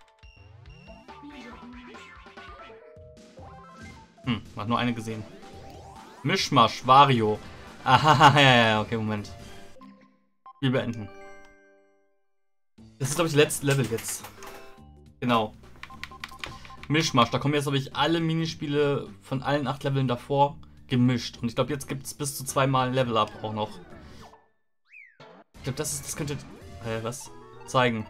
Hm, man hat nur eine gesehen. Mischmasch, Wario. Aha, ja, ja, okay, Moment. Wir beenden. Das ist, glaube ich, das letzte Level jetzt. Genau. Mischmasch, da kommen jetzt, glaube ich, alle Minispiele von allen acht Leveln davor gemischt. Und ich glaube, jetzt gibt es bis zu zweimal Level Up auch noch. Ich glaube, das ist, das könnte... Äh, was? Zeigen.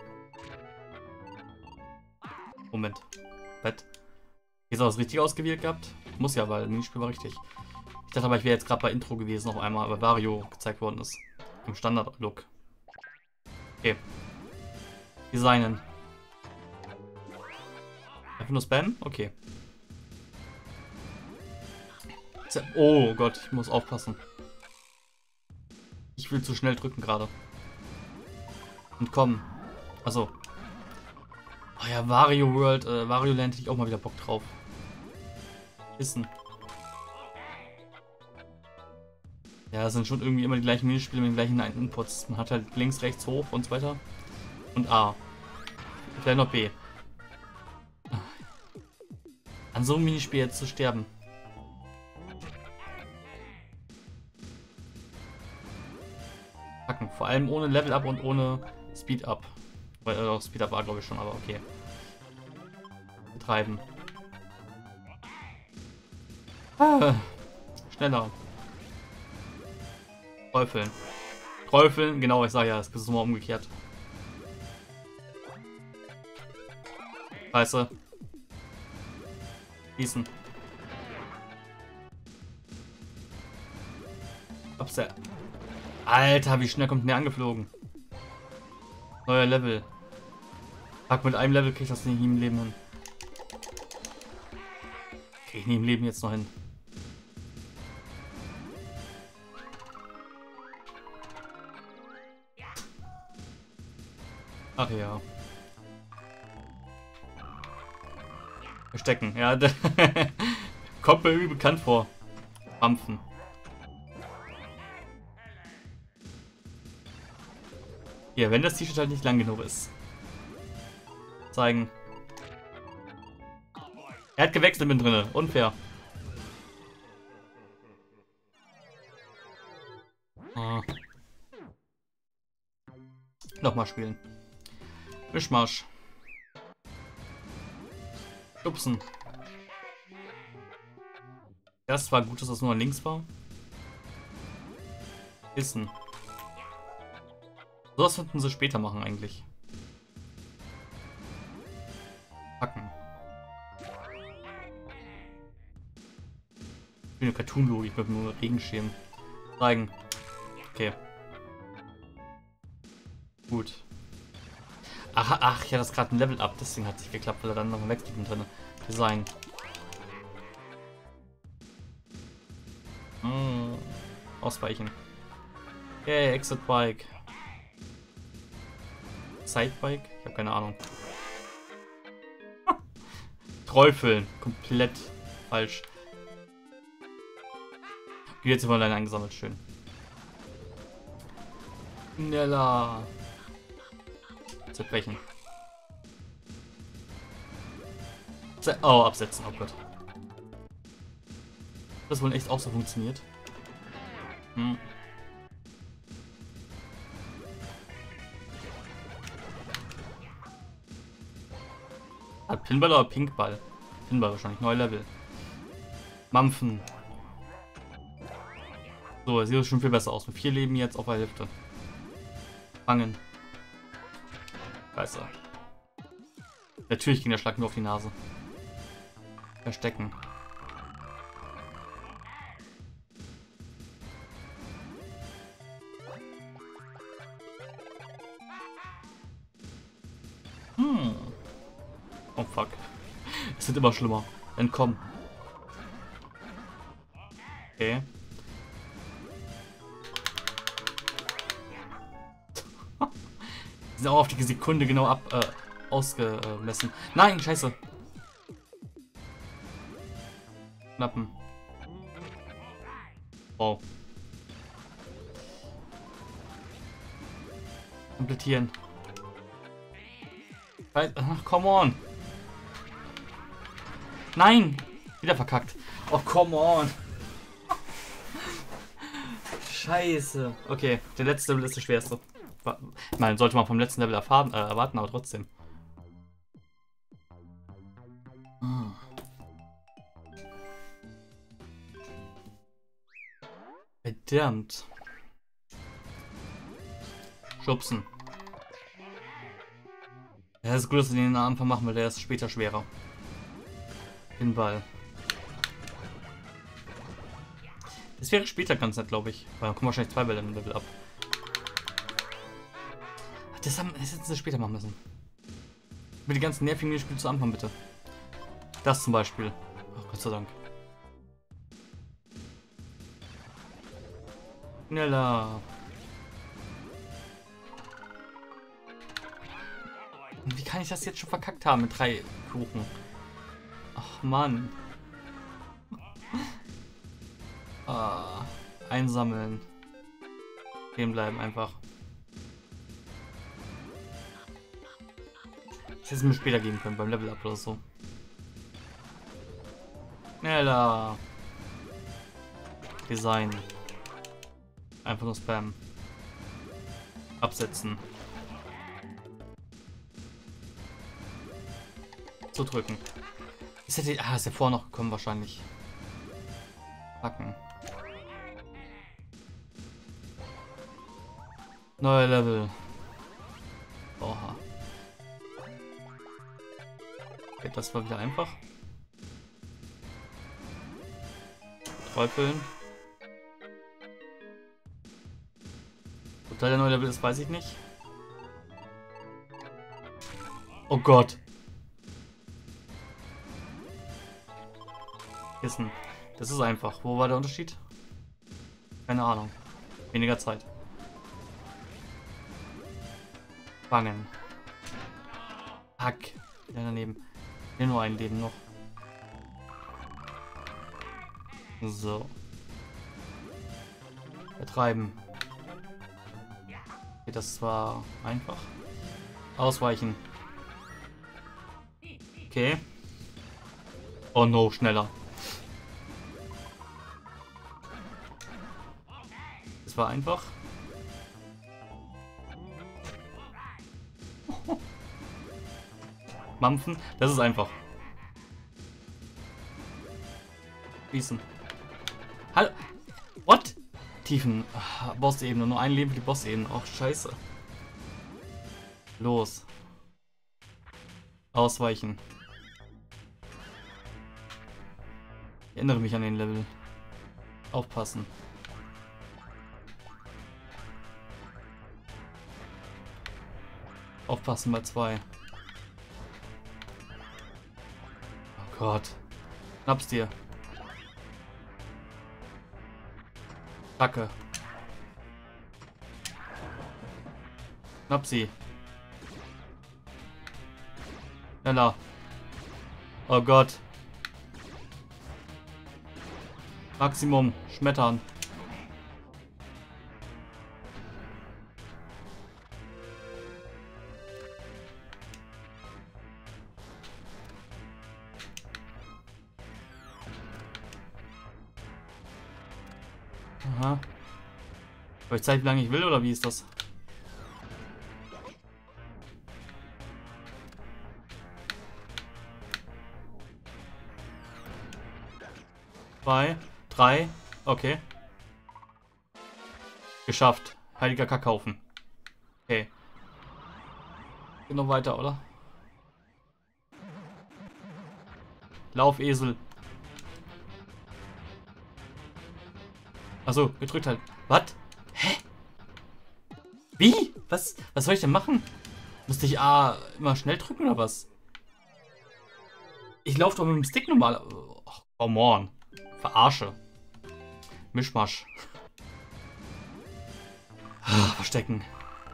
Moment. Bett. Jetzt auch das richtig ausgewählt gehabt? Muss ja, weil das Minispiel war richtig. Ich dachte aber, ich wäre jetzt gerade bei Intro gewesen, noch einmal, aber Wario gezeigt worden ist. Im Standard-Look. Okay. Designen. Einfach nur Spam? Okay. Oh Gott, ich muss aufpassen. Ich will zu schnell drücken gerade. Und kommen. Also. Oh ja, Wario World, äh, Wario Land hätte ich auch mal wieder Bock drauf. Wissen. Ja, es sind schon irgendwie immer die gleichen Minispiele mit den gleichen Inputs. Man hat halt links, rechts, hoch und so weiter. Und A. Vielleicht noch B. An so einem Minispiel jetzt zu sterben. Packen. Vor allem ohne Level Up und ohne Speed Up. Weil äh, Speed Up war, glaube ich, schon, aber okay. Betreiben. Ah, schneller. Träufeln. Träufeln, genau, ich sage ja, es ist immer umgekehrt. Scheiße. Schießen. Ob's der... Alter, wie schnell kommt denn der angeflogen? Neuer Level. Fuck, mit einem Level krieg ich das nicht im Leben hin. Krieg ich nie im Leben jetzt noch hin. Ach ja. Verstecken, ja. Kommt mir irgendwie bekannt vor. Mampfen. Ja, wenn das T-Shirt halt nicht lang genug ist. Zeigen. Er hat gewechselt mit drinne. Unfair. Ah. Nochmal spielen. Mischmasch. Stupsen. Das war gut, dass das nur links war. Wissen. So was könnten sie später machen eigentlich. Packen. Ich bin eine Cartoon-Logik mit nur Regenschirm. Zeigen. Okay. Gut. Ach, ach, ich hatte das gerade ein Level Up, deswegen hat es nicht geklappt, weil er dann noch ein Wechsel drin. Design. Hm. Ausweichen. Okay, Exit Bike. Sidebike? Ich habe keine Ahnung. Träufeln. Komplett falsch. Die jetzt immer alleine eingesammelt. Schön. Schneller. Zerbrechen. Zer oh, absetzen. Oh Gott. Das wohl echt auch so funktioniert. Hm. Ah, Pinball oder Pinkball? Pinball wahrscheinlich. Neues Level. Mampfen. So, es sieht schon viel besser aus. Mit vier Leben jetzt auf der Hälfte. Fangen. Scheiße. Natürlich ging der Schlag nur auf die Nase. Verstecken. Hm. Oh fuck. Es wird immer schlimmer. Entkommen. Okay. Die sind auch auf die Sekunde genau ab äh, ausgemessen. Nein, scheiße. Knappen. Wow. Komplettieren. Ach, come on. Nein! Wieder verkackt. Oh, come on. Scheiße. Okay, der letzte Level ist der schwerste. Ich meine, sollte man vom letzten Level erfahren, äh, erwarten, aber trotzdem. Hm. Verdammt. Schubsen. Ja, es ist gut, dass wir den am Anfang machen, weil der ist später schwerer. Den Ball. Das wäre später ganz nett, glaube ich. Weil dann kommen wahrscheinlich zwei Bälle im Level ab. Das, haben, das hätten sie später machen müssen. Mit die ganzen nervigen Spiele zu Anfang, bitte. Das zum Beispiel. Oh, Gott sei Dank. Schneller. Wie kann ich das jetzt schon verkackt haben mit drei Kuchen? Ach, Mann. Ah, einsammeln. Stehen bleiben einfach. Ich hätte es mir später geben können, beim Level Up oder so. Schneller. Design. Einfach nur Spam. Absetzen. Zu drücken. Ist ja, die, ah, ist ja vorher noch gekommen wahrscheinlich. Packen. Neuer Level. Oha. Okay, das war wieder einfach. Träufeln. Total der neue Level ist, weiß ich nicht. Oh Gott. Kissen. Das ist einfach. Wo war der Unterschied? Keine Ahnung. Weniger Zeit. Fangen. Hack. Ja, daneben. Hier nur ein Leben noch. So. Vertreiben. Okay, das war einfach. Ausweichen. Okay. Oh no, schneller. Das war einfach. Mampfen, das ist einfach. Schießen. Hallo. What? Tiefen. Ah, Boss-Ebene. Nur ein Leben für die Boss-Ebene. Oh, scheiße. Los. Ausweichen. Ich erinnere mich an den Level. Aufpassen. Aufpassen bei zwei. Oh Gott. Schnapp's dir. Kacke. Schnapp sie. Schneller. Oh Gott. Maximum. Schmettern. Aha. Soll ich Zeit, wie lange ich will, oder wie ist das? Zwei, drei, okay. Geschafft. Heiliger Kackhaufen. Okay. Geht noch weiter, oder? Lauf, Esel. Achso, gedrückt halt. Was? Hä? Wie? Was? Was soll ich denn machen? Musste ich A immer schnell drücken oder was? Ich laufe doch mit dem Stick normal. Oh, come on. Verarsche. Mischmasch. Ah, verstecken.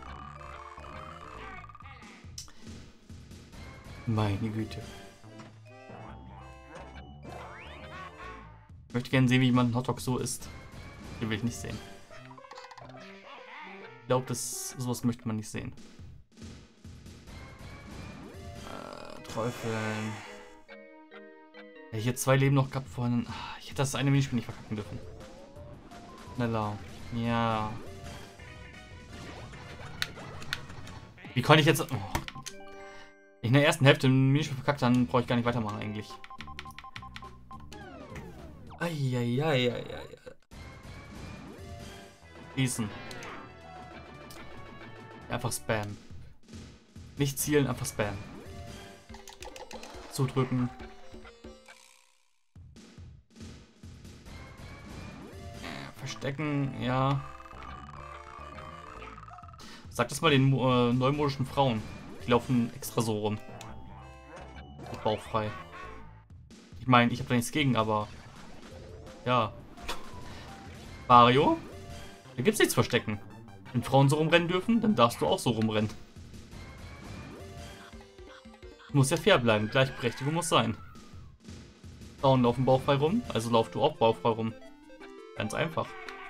Meine Güte. Ich möchte gerne sehen, wie jemand einen Hotdog so isst. Den will ich nicht sehen. Ich glaube, das sowas möchte man nicht sehen. Äh, Träufeln. Ja, hier zwei Leben noch gehabt vorhin. Ich hätte das eine Minispiel nicht verkacken dürfen. Schneller. Ja. Wie konnte ich jetzt... Oh. Ich in der ersten Hälfte ein Minispiel verkackt, dann brauche ich gar nicht weitermachen eigentlich. Eieieiei. Schießen. Einfach Spam. Nicht zielen, einfach Spam. Zudrücken. Verstecken, ja. Sag das mal den äh, neumodischen Frauen. Die laufen extra so rum. Bauchfrei. Ich meine, ich habe da nichts gegen, aber... Ja. Mario? Da gibt's nichts verstecken. Wenn Frauen so rumrennen dürfen, dann darfst du auch so rumrennen. Muss ja fair bleiben. Gleichberechtigung muss sein. Frauen laufen bauchfrei rum, also lauf du auch bauchfrei rum. Ganz einfach.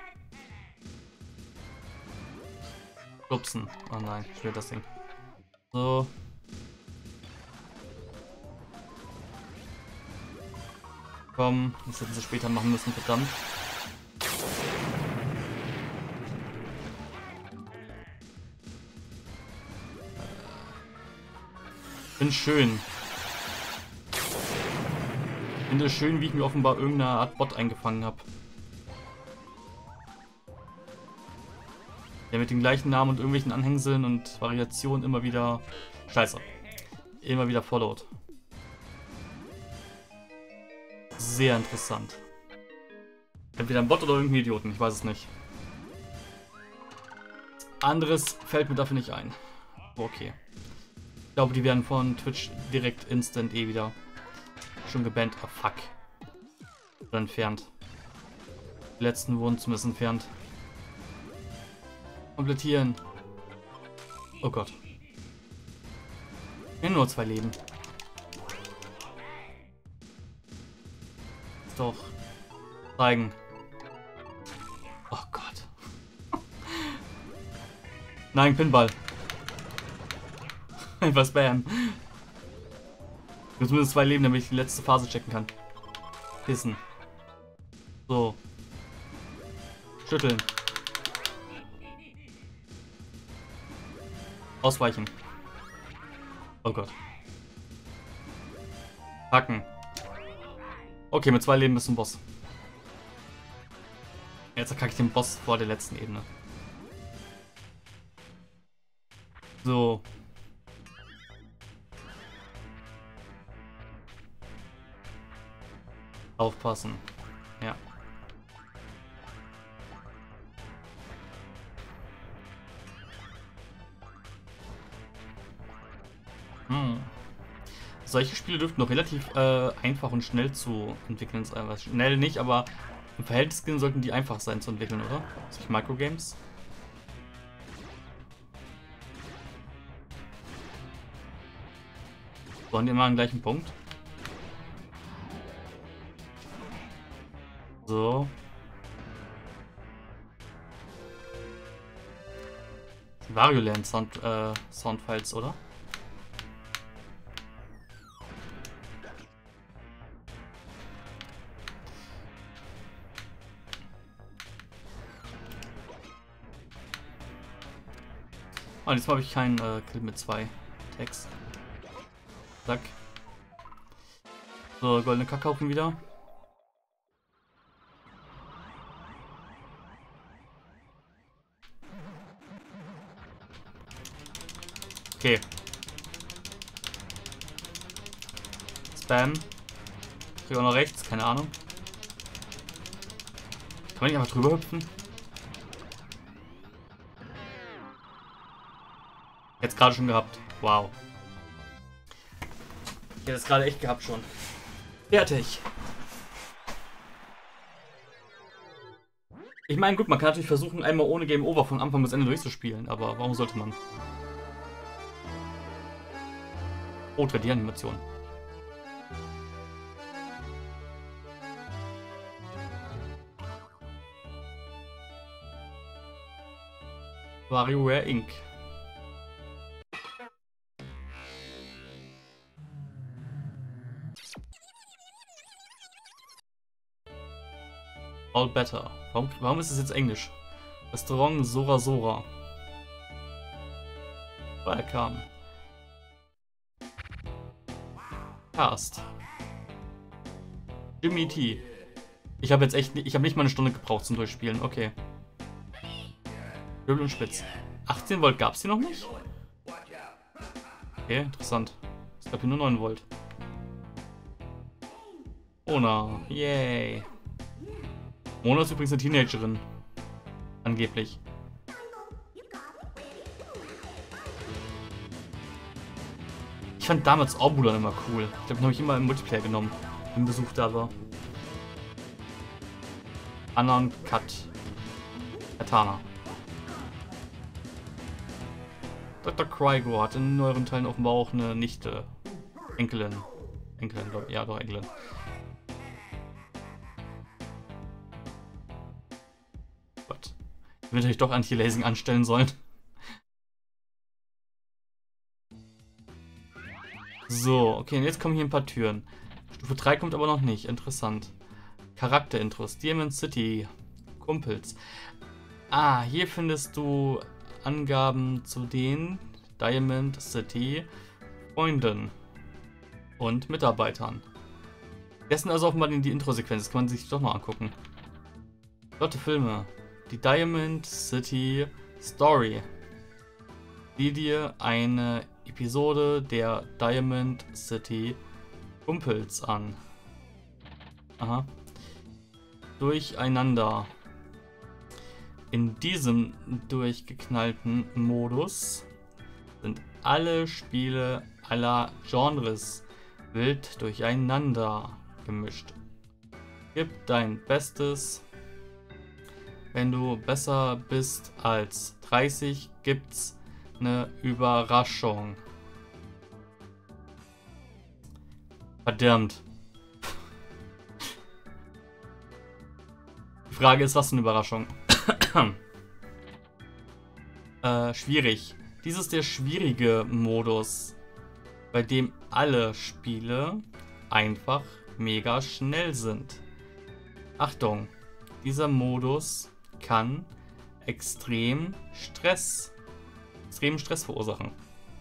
Upsen. Oh nein, ich will das Ding. So. Komm, das hätten sie später machen müssen, verdammt. Bin schön. Finde es schön, wie ich mir offenbar irgendeine Art Bot eingefangen habe. Der mit den gleichen Namen und irgendwelchen Anhängseln und Variationen immer wieder... Scheiße. Immer wieder followed. Sehr interessant. Entweder ein Bot oder irgendein Idioten, ich weiß es nicht. Anderes fällt mir dafür nicht ein. Okay. Ich glaube, die werden von Twitch direkt instant eh wieder schon gebannt. Ah, fuck. Oder entfernt. Die letzten wurden zumindest entfernt. Komplettieren. Oh Gott. Ja, nur zwei Leben. Doch. Zeigen. Oh Gott. Nein, Pinball. Einfach Spam. Jetzt zumindest zwei Leben, damit ich die letzte Phase checken kann. Pissen. So. Schütteln. Ausweichen. Oh Gott. Hacken. Okay, mit zwei Leben bis zum Boss. Jetzt erkacke ich den Boss vor der letzten Ebene. So. Aufpassen. Ja. Hm. Solche Spiele dürften doch relativ äh, einfach und schnell zu entwickeln sein. Schnell nicht, aber im Verhältnis sollten die einfach sein zu entwickeln, oder? Solche Microgames. Wollen die immer an den gleichen Punkt? So. Wario Land Sound, äh, Soundfiles, oder? Oh, diesmal habe ich keinen äh, Kill mit zwei Tags. Zack. So, goldene Kackhaufen wieder. Okay. Spam. Krieg auch noch rechts, keine Ahnung. Kann man nicht einfach drüber hüpfen? Jetzt gerade schon gehabt. Wow. Ich hätte es gerade echt gehabt schon. Fertig. Ich meine, gut, man kann natürlich versuchen, einmal ohne Game Over von Anfang bis Ende durchzuspielen, aber warum sollte man? Oh, drei D-Animation. WarioWare Incorporated. All better. Warum, warum ist es jetzt Englisch? Restaurant Sora Sora. Welcome. Cast. Jimmy T. Ich habe jetzt echt, ich habe nicht mal eine Stunde gebraucht zum Durchspielen. Okay. Wirbel und Spitz. achtzehn Volt gab es hier noch nicht? Okay, interessant. Es gab hier nur neun Volt. Mona. Yay. Mona ist übrigens eine Teenagerin. Angeblich. Ich fand damals Orbulan immer cool. Ich glaube, den habe ich immer im Multiplayer genommen. Im Besuch da war. Anna und Kat. Katana. Doktor Crygor hat in neueren Teilen offenbar auch eine Nichte. Enkelin. Enkelin, ja doch, Enkelin. Gott. Ich würde natürlich doch Anti-Lasing anstellen sollen. So, okay, und jetzt kommen hier ein paar Türen. Stufe drei kommt aber noch nicht. Interessant. Charakterintros. Diamond City. Kumpels. Ah, hier findest du Angaben zu den Diamond City Freunden und Mitarbeitern. Das sind also offenbar die Intro-Sequenz. Das kann man sich doch mal angucken. Flotte Filme. Die Diamond City Story. Sieh dir eine Episode der Diamond City Kumpels an. Aha. Durcheinander. In diesem durchgeknallten Modus sind alle Spiele aller Genres wild durcheinander gemischt. Gib dein Bestes. Wenn du besser bist als dreißig, gibt's eine Überraschung. Verdammt. Die Frage ist, was für eine Überraschung? äh, schwierig. Dies ist der schwierige Modus, bei dem alle Spiele einfach mega schnell sind. Achtung, dieser Modus kann extrem Stress, extremen Stress verursachen.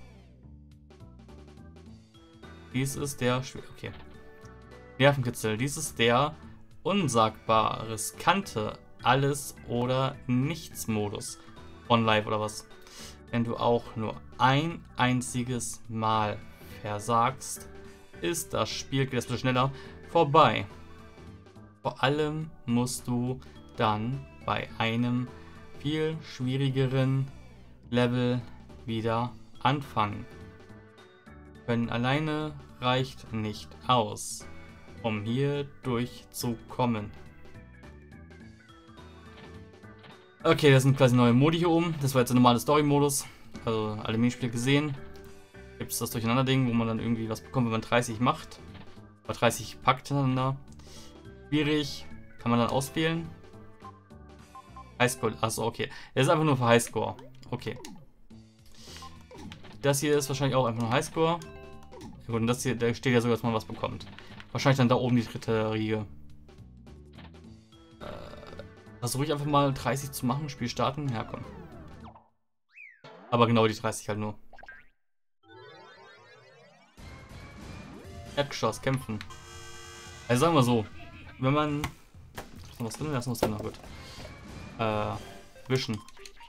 Dies ist der, okay, Nervenkitzel. Dies ist der unsagbar riskante Alles- oder Nichts-Modus von Live oder was. Wenn du auch nur ein einziges Mal versagst, ist das Spiel, desto schneller, vorbei. Vor allem musst du dann bei einem viel schwierigeren Level wieder anfangen. Können alleine reicht nicht aus, um hier durchzukommen. Okay, das sind quasi neue Modi hier oben. Das war jetzt der normale Story-Modus. Also alle Minispiele gesehen. Gibt es das Durcheinander-Ding, wo man dann irgendwie was bekommt, wenn man dreißig macht. Oder dreißig packt hintereinander. Schwierig. Kann man dann auswählen. Highscore. Achso, okay. Das ist einfach nur für Highscore. Okay. Das hier ist wahrscheinlich auch einfach nur Highscore. Ja, gut, und das hier, da steht ja sogar, dass man was bekommt. Wahrscheinlich dann da oben die dritte Riege. Versuche ich einfach mal dreißig zu machen, Spiel starten. Ja, komm. Aber genau die dreißig halt nur. Erdgeschoss, kämpfen. Also sagen wir so, wenn man... Ist noch was drin? Da ist noch was drin, na gut. Äh, wischen.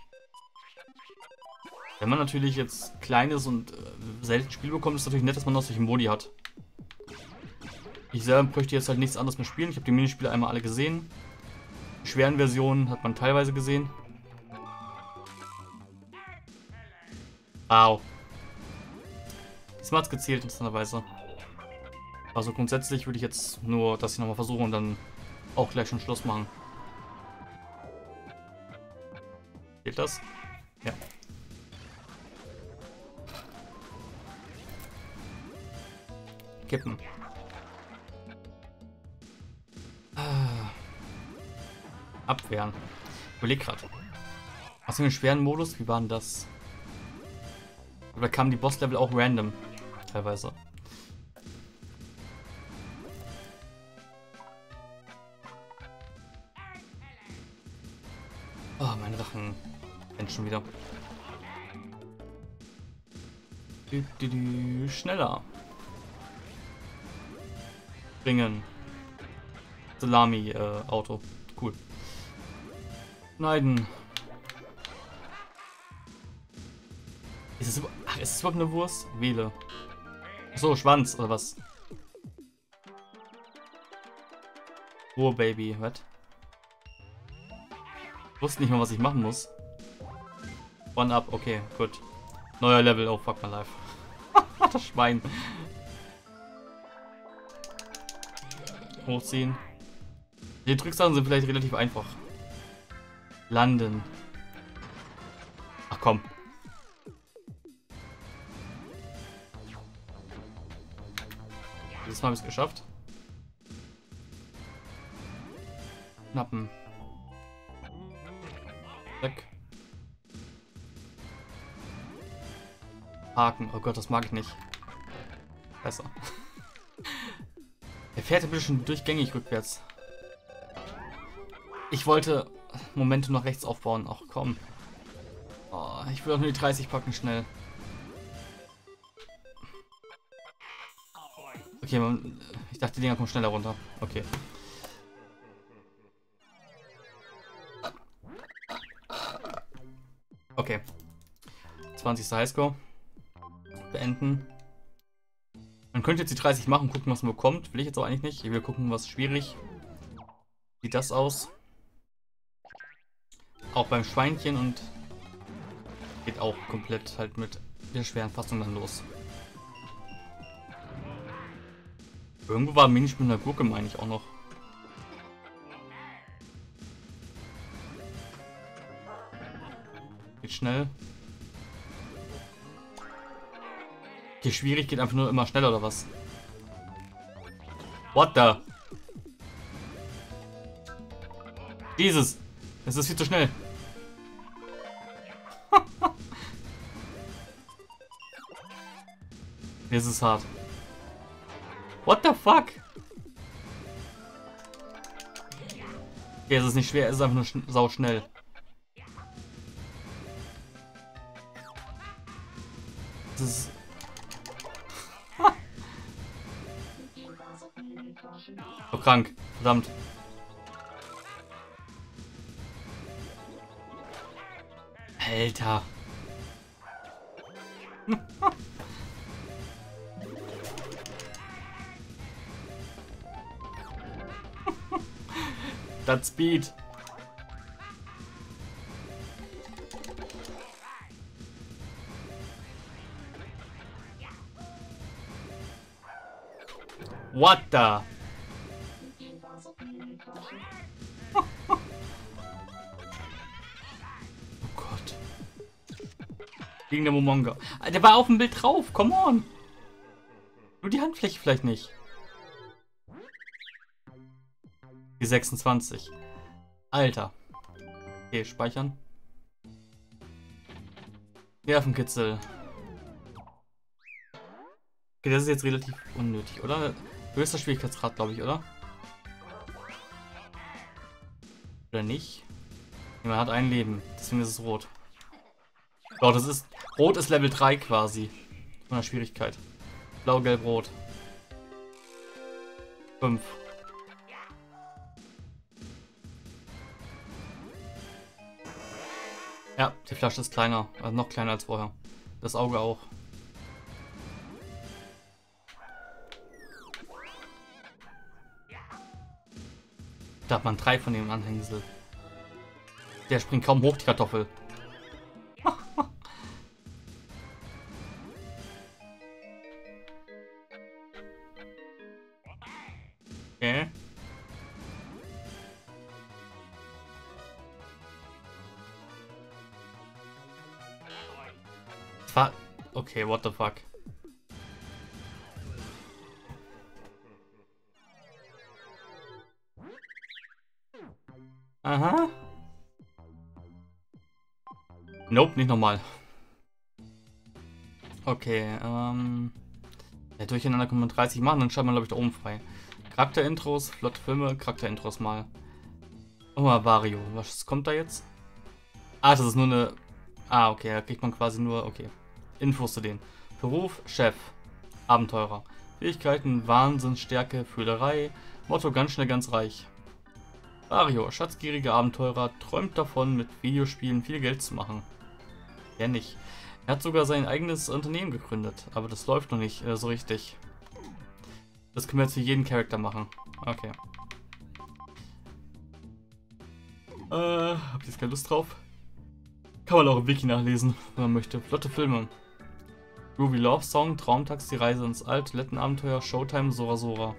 Wenn man natürlich jetzt kleines und äh, selten Spiel bekommt, ist es natürlich nett, dass man noch solche Modi hat. Ich selber bräuchte jetzt halt nichts anderes mehr spielen. Ich habe die Minispiele einmal alle gesehen. Die schweren Versionen hat man teilweise gesehen. Wow. Diesmal hat es gezählt, interessanterweise. Also grundsätzlich würde ich jetzt nur das hier nochmal versuchen und dann auch gleich schon Schluss machen. Geht das? Ja. Kippen. Ah. Abwehren. Ich überleg grad. Aus dem schweren Modus, wie war denn das? Oder kamen die Boss-Level auch random? Teilweise. Oh, mein Rachen rennt schon wieder. Du, du, du. Schneller. Bringen. Salami-Auto. Äh, cool. Schneiden. Ist es, ach, ist es überhaupt eine Wurst? Wähle. So, Schwanz oder was? Oh, Baby. Was? Ich wusste nicht mal, was ich machen muss. One up. Okay, gut. Neuer Level. Oh, fuck my life. Das Schwein. Hochziehen. Die Tricksachen sind vielleicht relativ einfach. Landen. Ach komm. Dieses Mal habe ich es geschafft. Knappen. Weg. Haken. Oh Gott, das mag ich nicht. Besser. Der fährt ein bisschen durchgängig rückwärts. Ich wollte Momente nach rechts aufbauen. Ach komm. Oh, ich will auch nur die dreißig packen, schnell. Okay, man, ich dachte, die Dinger kommen schneller runter. Okay. Okay. zwanzigster Highscore. Beenden. Man könnte jetzt die dreißig machen, gucken, was man bekommt. Will ich jetzt auch eigentlich nicht. Ich will gucken, was schwierig. Sieht das aus. Auch beim Schweinchen und geht auch komplett halt mit der schweren Fassung dann los. Irgendwo war ein Minispiel mit einer Gurke, meine ich auch noch. Geht schnell. Okay, schwierig geht einfach nur immer schneller oder was? What the? Dieses. Es ist viel zu schnell. Das ist hart. What the fuck? Okay, es ist nicht schwer, es ist einfach nur schn sau schnell. Das ist... So krank. Verdammt. Alter. Das Speed. What the? Oh Gott. Gegen der Momonga. Der war auf dem Bild drauf. Come on. Nur die Handfläche vielleicht nicht. Die sechsundzwanzig. Alter. Okay, speichern. Nervenkitzel. Okay, das ist jetzt relativ unnötig, oder? Höchster Schwierigkeitsgrad, glaube ich, oder? Oder nicht? Man hat ein Leben, deswegen ist es rot. Doch, das ist... Rot ist Level drei quasi. Von der Schwierigkeit. Blau, Gelb, Rot. fünf. Ja, die Flasche ist kleiner. Also noch kleiner als vorher. Das Auge auch. Da hat man drei von dem Anhängsel. Der springt kaum hoch, die Kartoffel. Okay. Okay, what the fuck. Aha. Nope, nicht nochmal. Okay, ähm... ja, durcheinander kann man dreißig machen, dann schreibt man, glaube ich, da oben frei. Charakterintros, flotte Filme, Charakterintros mal. Oh, mal Vario. Was kommt da jetzt? Ah, das ist nur eine... Ah, okay, da kriegt man quasi nur... Okay. Infos zu denen. Beruf, Chef. Abenteurer. Fähigkeiten, Wahnsinn, Stärke, Fühlerei. Motto, ganz schnell, ganz reich. Vario, schatzgieriger Abenteurer, träumt davon, mit Videospielen viel Geld zu machen. Er nicht. Er hat sogar sein eigenes Unternehmen gegründet, aber das läuft noch nicht äh, so richtig. Das können wir jetzt für jeden Charakter machen. Okay. Äh, hab jetzt keine Lust drauf. Kann man auch im Wiki nachlesen, wenn man möchte. Flotte Filme. Groovy Love Song, Traumtaxi, Reise ins All, Toilettenabenteuer, Showtime, Sora Sora.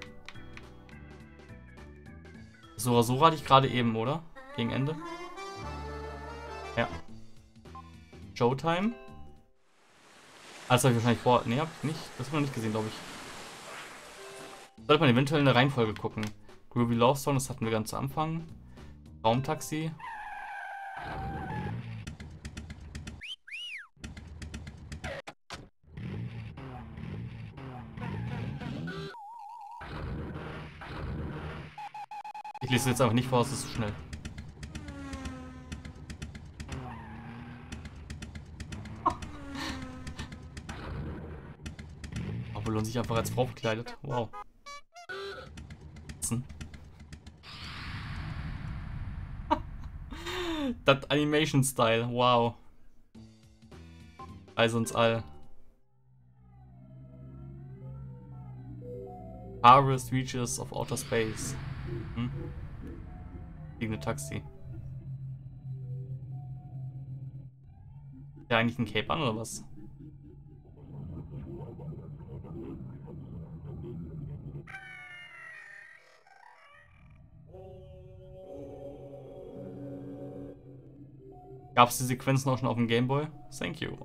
Sora Sora hatte ich gerade eben, oder? Gegen Ende. Ja. Showtime. Ah, das habe ich wahrscheinlich vor... Ne, hab ich nicht. Das habe ich noch nicht gesehen, glaube ich. Sollte man eventuell in der Reihenfolge gucken. Groovy Love Song, das hatten wir ganz zu Anfang. Traumtaxi. Ich lese jetzt einfach nicht vor, es ist zu schnell. Obwohl er sich einfach als Frau verkleidet. Wow. Das Animation-Style. Wow. Reise uns all. Harvest Reaches of Outer Space. Hm? Fliegende Taxi. Ist der eigentlich ein Cape an oder was? Gab es die Sequenzen auch schon auf dem Gameboy? Thank you.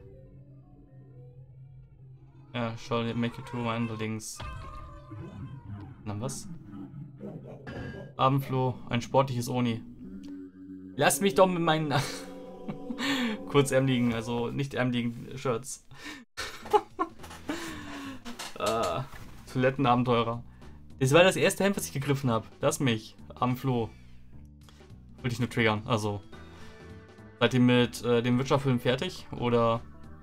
Ja, shall make you to my underlings. Na was? Abendfloh, ein sportliches Oni. Lass mich doch mit meinen kurzärmeligen, also nicht ärmeligen Shirts. ah, Toilettenabenteurer. Das war das erste Hemd, was ich gegriffen habe. Das mich. Abendfloh. Wollte ich nur triggern, also. Seid ihr mit äh, dem Witcher-Film fertig? Oder...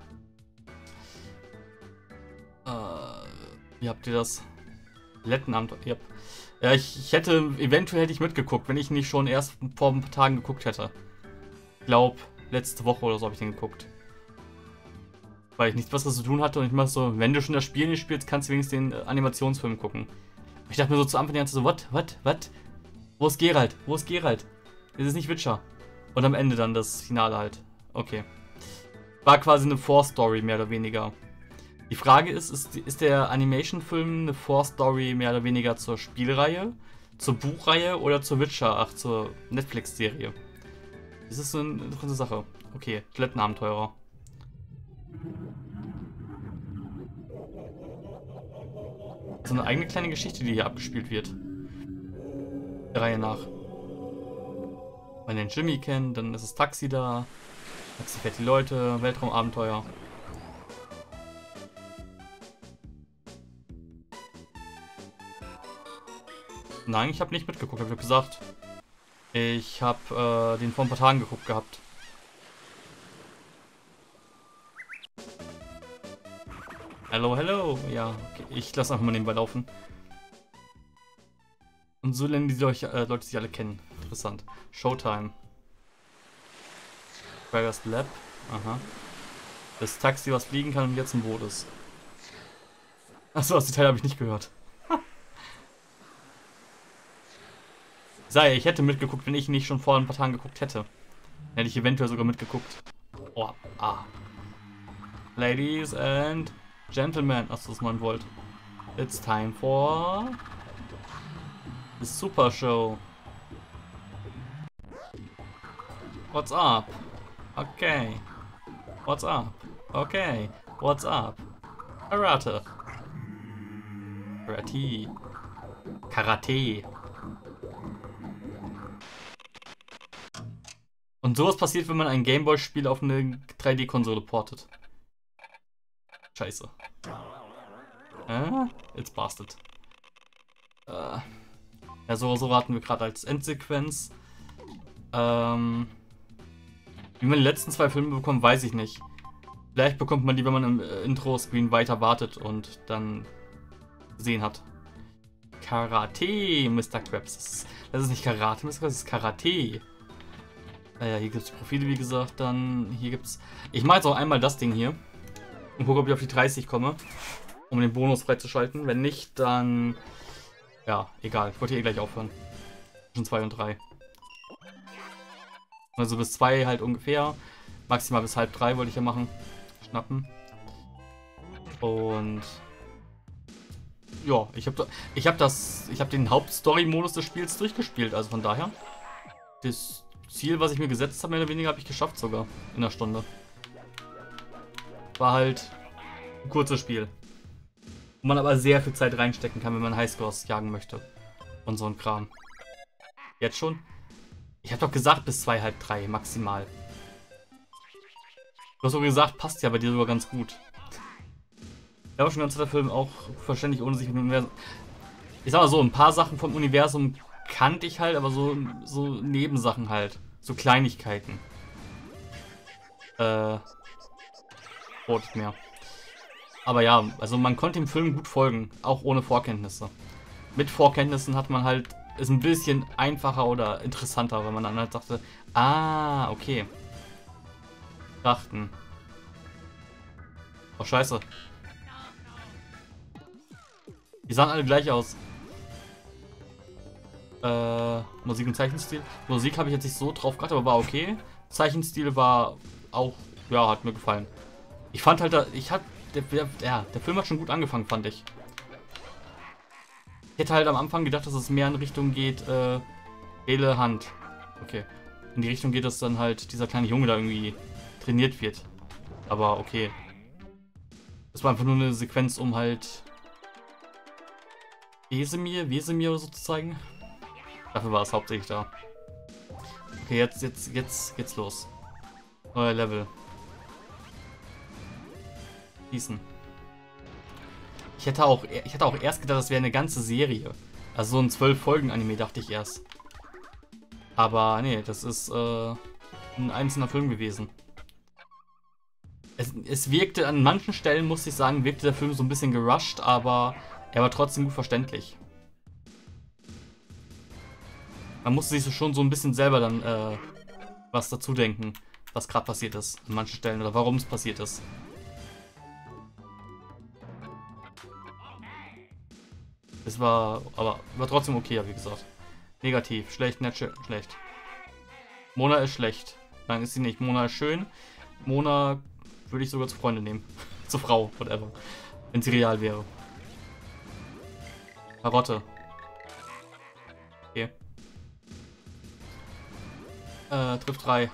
Äh, wie habt ihr das? Toilettenabenteuer. Yep. Ja, ich, ich hätte, eventuell hätte ich mitgeguckt, wenn ich nicht schon erst vor ein paar Tagen geguckt hätte. Ich glaube, letzte Woche oder so habe ich den geguckt. Weil ich nichts Besseres zu tun hatte und ich mach so, wenn du schon das Spiel nicht spielst, kannst du wenigstens den äh, Animationsfilm gucken. Ich dachte mir so zu Anfang die ganze so, what, what, what? Wo ist Geralt? Wo ist Geralt? Es ist nicht Witcher. Und am Ende dann das Finale halt. Okay. War quasi eine Vorstory, mehr oder weniger. Die Frage ist, ist, ist der Animation-Film eine Vorstory mehr oder weniger zur Spielreihe, zur Buchreihe oder zur Witcher, ach, zur Netflix-Serie? Das ist so eine interessante Sache. Okay, Toilettenabenteurer. So eine eigene kleine Geschichte, die hier abgespielt wird. Der Reihe nach. Wenn man den Jimmy kennt, dann ist das Taxi da. Taxi fährt die Leute, Weltraumabenteuer. Nein, ich habe nicht mitgeguckt, habe ich gesagt. Ich habe äh, den vor ein paar Tagen geguckt gehabt. Hello, hello. Ja, okay. Ich lasse einfach mal nebenbei laufen. Und so lernen die Leute, äh, Leute sich alle kennen. Interessant. Showtime. Drivers Lab. Aha. Das Taxi, was fliegen kann und jetzt im Boot ist. Achso, das Detail habe ich nicht gehört. Sei, ich hätte mitgeguckt, wenn ich nicht schon vor ein paar Tagen geguckt hätte. Hätte ich eventuell sogar mitgeguckt. Oh, ah. Ladies and Gentlemen. Achso, das ist neun Volt. It's time for the Super Show. What's up? Okay. What's up? Okay. What's up? Karate. Karate. Karate. Und sowas passiert, wenn man ein Gameboy-Spiel auf eine drei D-Konsole portet. Scheiße. Äh, it's busted. Äh. Ja, so, so warten wir gerade als Endsequenz. Ähm. Wie man die letzten zwei Filme bekommt, weiß ich nicht. Vielleicht bekommt man die, wenn man im Intro-Screen weiter wartet und dann gesehen hat. Karate, Mister Krabs. Das ist, das ist nicht Karate, Mister Krabs, das ist Karate. Naja, hier gibt es Profile, wie gesagt. Dann hier gibt es. Ich mache jetzt auch einmal das Ding hier. Und gucke, ob ich auf die dreißig komme. Um den Bonus freizuschalten. Wenn nicht, dann. Ja, egal. Ich wollte hier eh gleich aufhören. Zwischen zwei und drei. Also bis zwei halt ungefähr. Maximal bis halb drei wollte ich ja machen. Schnappen. Und. Ja, ich habe ich hab das. Ich habe den Hauptstory-Modus des Spiels durchgespielt. Also von daher. Das Ziel, was ich mir gesetzt habe, mehr oder weniger, habe ich geschafft sogar. In einer Stunde. War halt ein kurzes Spiel. Wo man aber sehr viel Zeit reinstecken kann, wenn man Highscores jagen möchte. Und so ein Kram. Jetzt schon? Ich habe doch gesagt, bis zwei, halb drei maximal. Du hast so gesagt, passt ja bei dir sogar ganz gut. Ja, aber schon ganz der Film auch verständlich, ohne sich mit dem Universum. Ich sag mal so, ein paar Sachen vom Universum kannte ich halt, aber so, so Nebensachen halt. So Kleinigkeiten. Äh. Brot mehr. Aber ja, also man konnte dem Film gut folgen, auch ohne Vorkenntnisse. Mit Vorkenntnissen hat man halt, ist ein bisschen einfacher oder interessanter, wenn man dann halt dachte, ah, okay. Dachten. Oh, scheiße. Die sahen alle gleich aus. Äh, Musik und Zeichenstil. Musik habe ich jetzt nicht so drauf geachtet, aber war okay. Zeichenstil war auch, ja, hat mir gefallen. Ich fand halt, ich hab, der, der, ja, der Film hat schon gut angefangen, fand ich. Ich hätte halt am Anfang gedacht, dass es mehr in Richtung geht, äh, Seele, Hand. Okay. In die Richtung geht, dass dann halt dieser kleine Junge da irgendwie trainiert wird. Aber okay. Das war einfach nur eine Sequenz, um halt Wesemir, Wesemir oder so zu zeigen. Dafür war es hauptsächlich da. Okay, jetzt, jetzt, jetzt geht's los. Neuer Level. Schießen. Ich hätte auch, ich hätte auch erst gedacht, das wäre eine ganze Serie. Also so ein zwölf Folgen Anime dachte ich erst. Aber nee, das ist äh, ein einzelner Film gewesen. Es, es wirkte an manchen Stellen, muss ich sagen, wirkte der Film so ein bisschen gerusht, aber er war trotzdem gut verständlich. Man musste sich so schon so ein bisschen selber dann äh, was dazu denken, was gerade passiert ist an manchen Stellen oder warum es passiert ist. Es war, aber war trotzdem okay, wie gesagt. Negativ, schlecht, nicht schön, schlecht. Mona ist schlecht. Nein, ist sie nicht. Mona ist schön. Mona würde ich sogar zur Freundin nehmen. Zur Frau, whatever. Wenn sie real wäre. Karotte. Okay. Äh, trifft drei.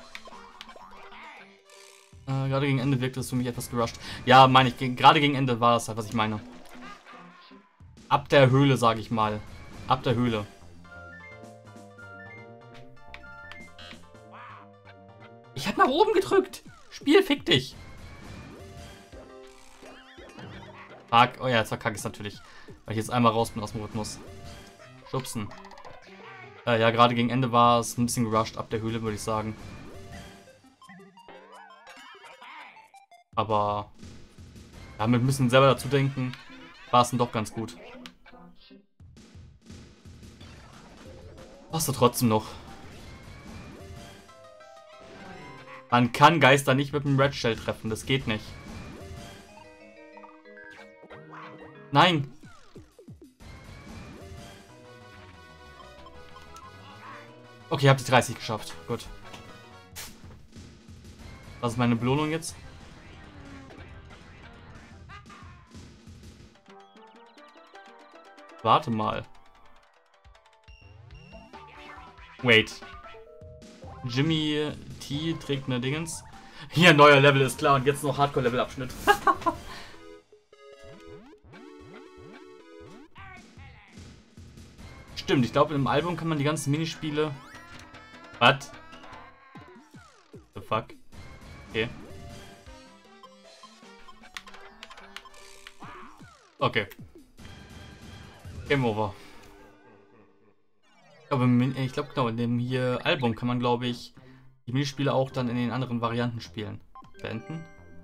Äh, gerade gegen Ende wirkt es für mich etwas gerusht. Ja, meine ich, gerade gegen Ende war das halt, was ich meine. Ab der Höhle, sage ich mal. Ab der Höhle. Ich hab nach oben gedrückt. Spiel, fick dich. Fuck. Oh ja, jetzt verkacke ich es natürlich. Weil ich jetzt einmal raus bin aus dem Rhythmus. Schubsen. Äh, ja, gerade gegen Ende war es ein bisschen gerusht. Ab der Höhle, würde ich sagen. Aber Ja, mit ein bisschen selber dazu denken, war es dann doch ganz gut. Hast du trotzdem noch. Man kann Geister nicht mit dem Red Shell treffen, das geht nicht. Nein! Okay, ich habe die dreißig geschafft. Gut. Was ist meine Belohnung jetzt? Warte mal. Wait. Jimmy T trägt eine Dingens. Hier, neuer Level ist klar. Und jetzt noch Hardcore-Level-Abschnitt. Stimmt, ich glaube, im Album kann man die ganzen Minispiele... Was? The fuck? Okay. Okay. Game over. Aber ich glaube, genau, in dem hier Album kann man, glaube ich, die Minispiele auch dann in den anderen Varianten spielen. Beenden.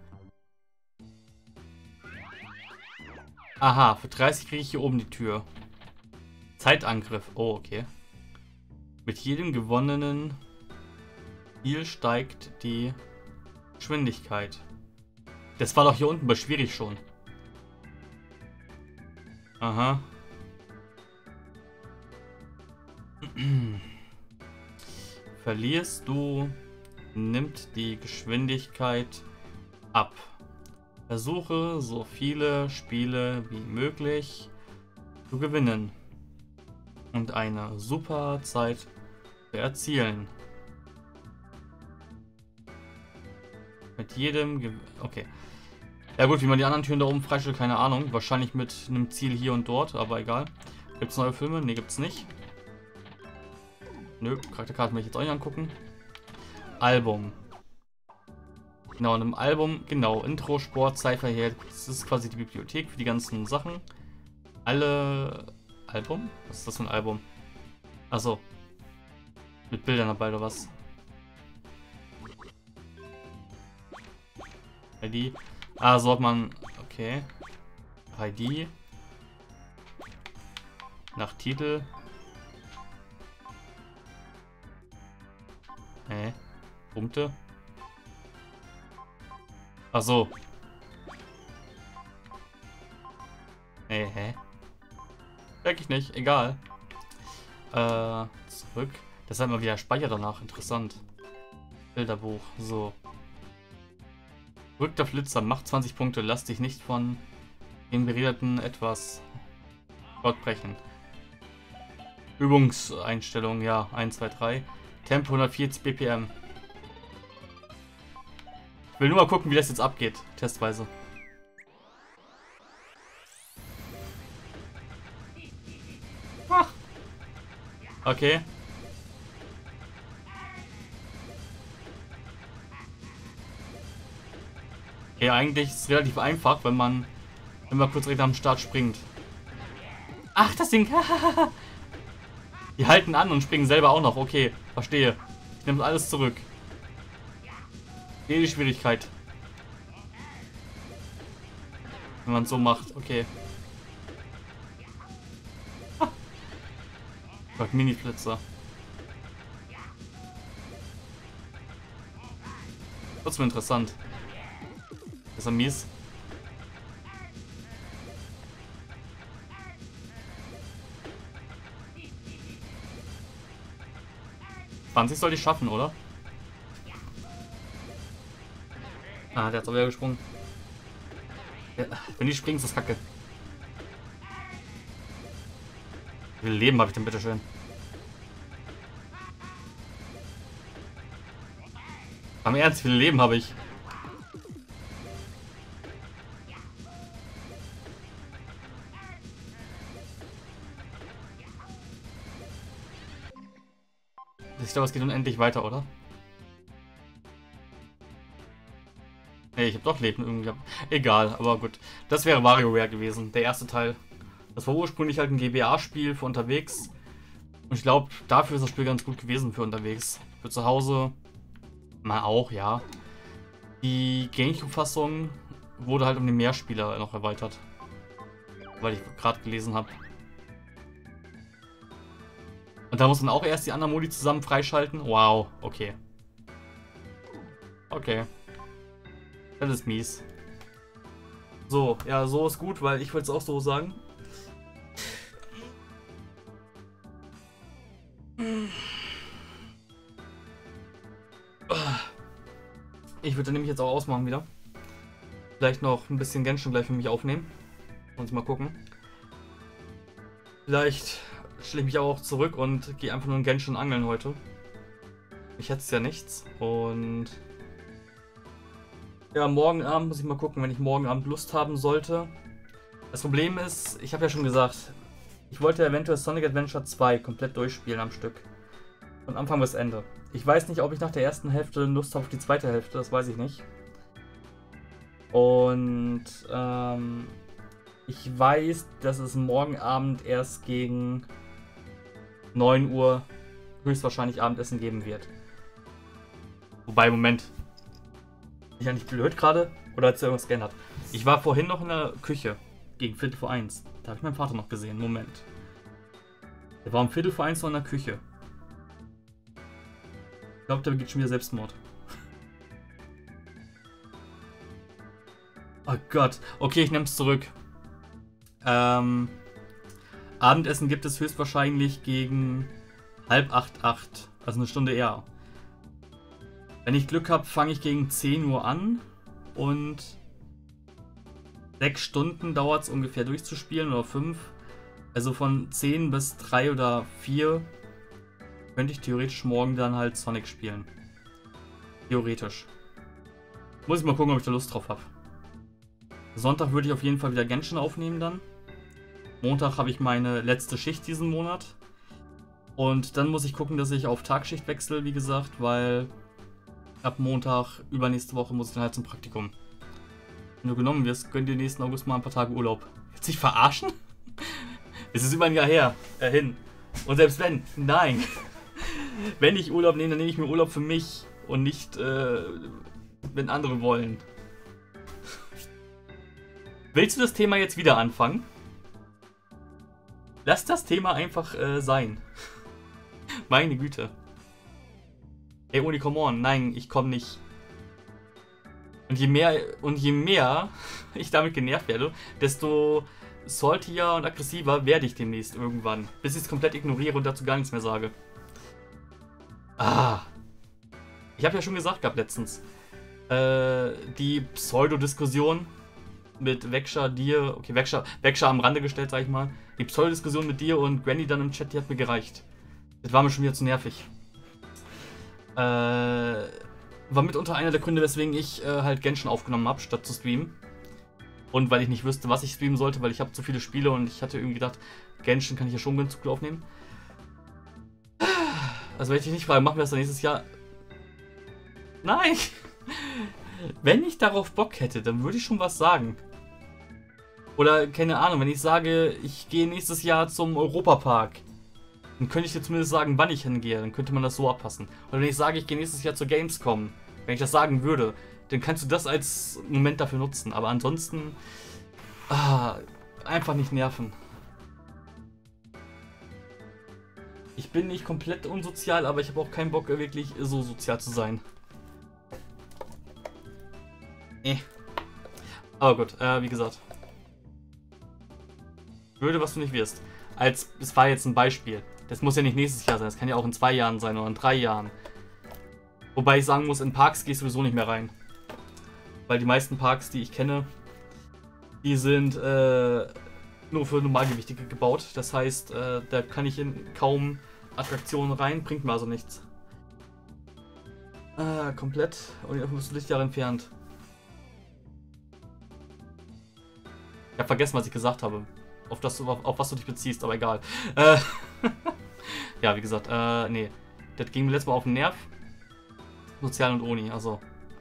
Aha, für dreißig kriege ich hier oben die Tür. Zeitangriff. Oh, okay. Mit jedem gewonnenen Spiel steigt die Geschwindigkeit. Das war doch hier unten bei schwierig schon. Aha. Verlierst du, nimmt die Geschwindigkeit ab. Versuche so viele Spiele wie möglich zu gewinnen und eine super Zeit zu erzielen. Mit jedem... Ge okay. Ja gut, wie man die anderen Türen da oben freistellt, keine Ahnung. Wahrscheinlich mit einem Ziel hier und dort, aber egal. Gibt es neue Filme? Ne, gibt's nicht. Nö, Charakterkarten will ich jetzt auch nicht angucken. Album. Genau, in einem Album, genau, Intro, Sport, Cypher hier. Das ist quasi die Bibliothek für die ganzen Sachen. Alle... Album? Was ist das für ein Album? Achso. Mit Bildern dabei oder was? I D. Ah, so hat man... Okay. I D. Nach Titel. Hä? Punkte? Ach so. Hey, hä? Check ich nicht. Egal. Äh, zurück. Das ist halt mal wieder Speicher danach. Interessant. Bilderbuch. So. Rückter Flitzer. Macht zwanzig Punkte. Lass dich nicht von dem Beredeten etwas fortbrechen. Übungseinstellung. Ja. eins, zwei, drei. Tempo hundertvierzig B P M. Ich will nur mal gucken, wie das jetzt abgeht. Testweise. Ah. Okay. Okay, eigentlich ist es relativ einfach, wenn man wenn man kurz direkt am Start springt. Ach, das Ding. Die halten an und springen selber auch noch. Okay, verstehe. Ich nehme alles zurück. Die Schwierigkeit. Wenn man es so macht. Okay. Ah. Gott, Mini-Flitzer. Trotzdem interessant. Ist er mies? zwanzig soll ich schaffen, oder? Ah, der hat auch wieder gesprungen. Ja, wenn die springen, ist das kacke. Wie viel Leben habe ich denn bitte schön? Am Ernst, wie viel Leben habe ich? Ich glaube, es geht unendlich weiter, oder? Nee, ich habe doch Leben irgendwie gehabt. Egal, aber gut. Das wäre WarioWare gewesen, der erste Teil. Das war ursprünglich halt ein G B A-Spiel für unterwegs. Und ich glaube, dafür ist das Spiel ganz gut gewesen für unterwegs. Für zu Hause mal auch, ja. Die GameCube-Fassung wurde halt um den Mehrspieler noch erweitert. Weil ich gerade gelesen habe. Und da muss man auch erst die anderen Modi zusammen freischalten. Wow, okay. Okay. Das ist mies. So, ja, so ist gut, weil ich wollte es auch so sagen. Ich würde nämlich jetzt auch ausmachen wieder. Vielleicht noch ein bisschen Genshin gleich für mich aufnehmen. Und mal gucken. Vielleicht stelle ich mich auch zurück und gehe einfach nur in Genshin angeln heute. Ich hätte es ja nichts. Und ja, morgen Abend muss ich mal gucken, wenn ich morgen Abend Lust haben sollte. Das Problem ist, ich habe ja schon gesagt, ich wollte eventuell Sonic Adventure zwei komplett durchspielen am Stück. Von Anfang bis Ende. Ich weiß nicht, ob ich nach der ersten Hälfte Lust habe auf die zweite Hälfte, das weiß ich nicht. Und ähm, ich weiß, dass es morgen Abend erst gegen neun Uhr höchstwahrscheinlich Abendessen geben wird. Wobei, Moment. Bin ich ja nicht blöd gerade? Oder hat es irgendwas geändert? Ich war vorhin noch in der Küche. Gegen Viertel vor eins. Da habe ich meinen Vater noch gesehen. Moment. Der war um Viertel vor eins noch in der Küche. Ich glaube, der begeht schon wieder Selbstmord. Oh Gott. Okay, ich nehme es zurück. Ähm, Abendessen gibt es höchstwahrscheinlich gegen halb acht, acht. Also eine Stunde eher. Wenn ich Glück habe, fange ich gegen zehn Uhr an. Und sechs Stunden dauert es ungefähr durchzuspielen oder fünf. Also von zehn bis drei oder vier könnte ich theoretisch morgen dann halt Sonic spielen. Theoretisch. Muss ich mal gucken, ob ich da Lust drauf habe. Sonntag würde ich auf jeden Fall wieder Genshin aufnehmen dann. Montag habe ich meine letzte Schicht diesen Monat. Und dann muss ich gucken, dass ich auf Tagschicht wechsle, wie gesagt, weil ab Montag, übernächste Woche, muss ich dann halt zum Praktikum. Wenn du genommen wirst, gönn dir nächsten August mal ein paar Tage Urlaub. Willst du dich verarschen? Es ist über ein Jahr her, äh, hin. Und selbst wenn, nein. Wenn ich Urlaub nehme, dann nehme ich mir Urlaub für mich und nicht, äh, wenn andere wollen. Willst du das Thema jetzt wieder anfangen? Lass das Thema einfach äh, sein. Meine Güte. Ey, Uni, come on. Nein, ich komme nicht. Und je mehr und je mehr ich damit genervt werde, desto saltier und aggressiver werde ich demnächst irgendwann. Bis ich es komplett ignoriere und dazu gar nichts mehr sage. Ah. Ich habe ja schon gesagt gehabt letztens. Äh, die Pseudodiskussion mit Vexer, dir, okay, Vexer, Vexer am Rande gestellt, sag ich mal. Die Pseudodiskussion mit dir und Granny dann im Chat, die hat mir gereicht. Das war mir schon wieder zu nervig. Äh, war mitunter einer der Gründe, weswegen ich äh, halt Genshin aufgenommen habe, statt zu streamen. Und weil ich nicht wüsste, was ich streamen sollte, weil ich habe zu viele Spiele und ich hatte irgendwie gedacht, Genshin kann ich ja schon ganz gut aufnehmen. Also wenn ich dich nicht frage, machen wir das dann nächstes Jahr? Nein! Wenn ich darauf Bock hätte, dann würde ich schon was sagen. Oder, keine Ahnung, wenn ich sage, ich gehe nächstes Jahr zum Europapark, dann könnte ich dir zumindest sagen, wann ich hingehe. Dann könnte man das so abpassen. Oder wenn ich sage, ich gehe nächstes Jahr zur Gamescom, wenn ich das sagen würde, dann kannst du das als Moment dafür nutzen. Aber ansonsten, ah, einfach nicht nerven. Ich bin nicht komplett unsozial, aber ich habe auch keinen Bock, wirklich so sozial zu sein. Eh. Aber gut, äh, wie gesagt. Würde, was du nicht wirst. Als, es war jetzt ein Beispiel. Das muss ja nicht nächstes Jahr sein, das kann ja auch in zwei Jahren sein oder in drei Jahren. Wobei ich sagen muss, in Parks gehe ich sowieso nicht mehr rein. Weil die meisten Parks, die ich kenne, die sind äh, nur für Normalgewichtige gebaut. Das heißt, äh, da kann ich in kaum Attraktionen rein, bringt mir also nichts. Äh, komplett. Und davon bist du Lichtjahre entfernt. Ich habe vergessen, was ich gesagt habe. Auf, das, auf, auf was du dich beziehst, aber egal. Äh, ja, wie gesagt, äh, nee. Das ging mir letztes Mal auf den Nerv. Sozial und Uni, also.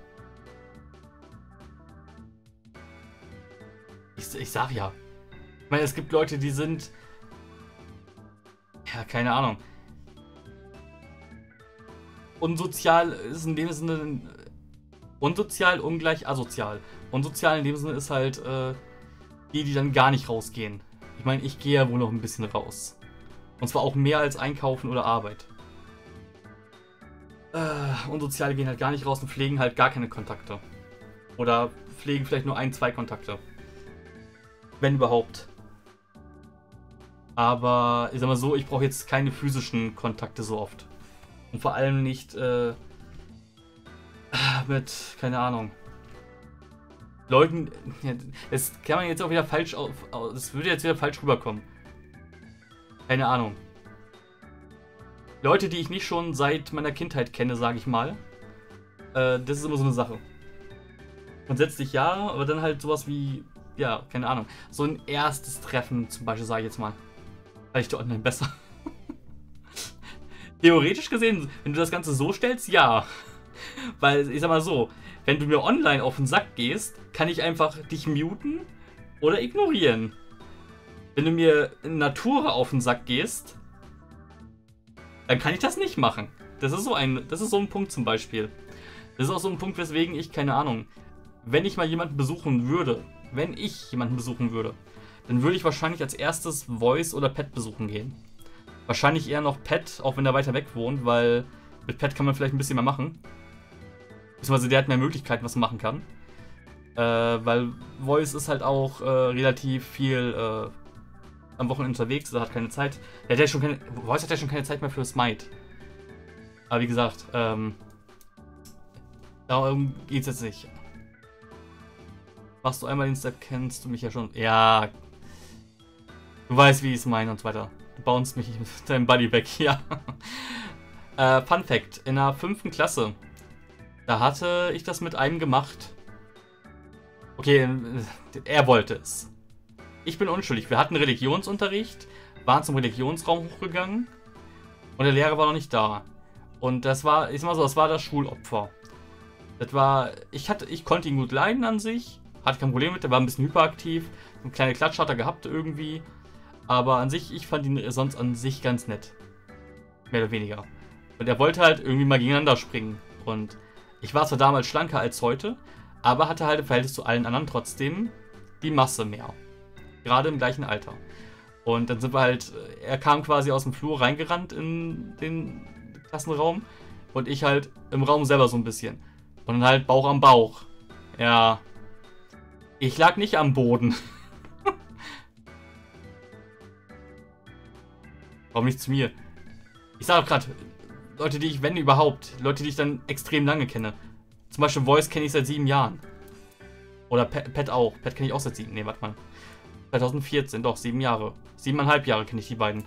Ich, ich sag ja. Ich meine, es gibt Leute, die sind. Ja, keine Ahnung. Unsozial ist in dem Sinne. Unsozial ungleich asozial. Unsozial in dem Sinne ist halt äh, die, die dann gar nicht rausgehen. Ich meine, ich gehe ja wohl noch ein bisschen raus. Und zwar auch mehr als einkaufen oder Arbeit. Äh, Unsoziale gehen halt gar nicht raus und pflegen halt gar keine Kontakte. Oder pflegen vielleicht nur ein, zwei Kontakte. Wenn überhaupt. Aber ich sag mal so, ich brauche jetzt keine physischen Kontakte so oft. Und vor allem nicht äh, mit, keine Ahnung, Leuten. Ja, das kann man jetzt auch wieder falsch auf. Das würde jetzt wieder falsch rüberkommen. Keine Ahnung. Leute, die ich nicht schon seit meiner Kindheit kenne, sage ich mal. Äh, das ist immer so eine Sache. Grundsätzlich ja, aber dann halt sowas wie, ja, keine Ahnung. So ein erstes Treffen zum Beispiel, sage ich jetzt mal. Vielleicht der online besser. Theoretisch gesehen, wenn du das Ganze so stellst, ja. Weil, ich sag mal so, wenn du mir online auf den Sack gehst, kann ich einfach dich muten oder ignorieren. Wenn du mir in Natura auf den Sack gehst, dann kann ich das nicht machen. Das ist so ein, das ist so ein Punkt zum Beispiel. Das ist auch so ein Punkt, weswegen ich, keine Ahnung, wenn ich mal jemanden besuchen würde, wenn ich jemanden besuchen würde, dann würde ich wahrscheinlich als erstes Voice oder Pet besuchen gehen. Wahrscheinlich eher noch Pet, auch wenn er weiter weg wohnt, weil mit Pet kann man vielleicht ein bisschen mehr machen. Beziehungsweise der hat mehr Möglichkeiten, was man machen kann. Äh, weil Voice ist halt auch äh, relativ viel äh, am Wochenende unterwegs, da hat keine Zeit. Der hat ja schon keine, Voice hat ja schon keine Zeit mehr für Smite. Aber wie gesagt, ähm, darum geht's jetzt nicht. Machst du einmal den Step, kennst du mich ja schon. Ja. Du weißt, wie ich es meine und so weiter. Du bounst mich mit deinem Buddy weg, ja. äh, Fun Fact: In der fünften Klasse, da hatte ich das mit einem gemacht. Okay, er wollte es. Ich bin unschuldig. Wir hatten Religionsunterricht, waren zum Religionsraum hochgegangen und der Lehrer war noch nicht da. Und das war, ich sag mal so, das war das Schulopfer. Das war, ich hatte, ich konnte ihn gut leiden an sich, hatte kein Problem mit, der war ein bisschen hyperaktiv, eine kleine Klatsche hat er gehabt irgendwie, aber an sich, ich fand ihn sonst an sich ganz nett. Mehr oder weniger. Und er wollte halt irgendwie mal gegeneinander springen. Und ich war zwar damals schlanker als heute, aber hatte halt im Verhältnis zu allen anderen trotzdem die Masse mehr. Gerade im gleichen Alter. Und dann sind wir halt, er kam quasi aus dem Flur reingerannt in den Klassenraum und ich halt im Raum selber so ein bisschen. Und dann halt Bauch am Bauch. Ja. Ich lag nicht am Boden. Warum nicht zu mir? Ich sag gerade, Leute, die ich, wenn überhaupt, Leute, die ich dann extrem lange kenne. Zum Beispiel Voice kenne ich seit sieben Jahren. Oder Pet, Pet auch. Pet kenne ich auch seit sieben. Ne, warte mal. zwanzig vierzehn, doch, sieben Jahre. Siebeneinhalb Jahre kenne ich die beiden.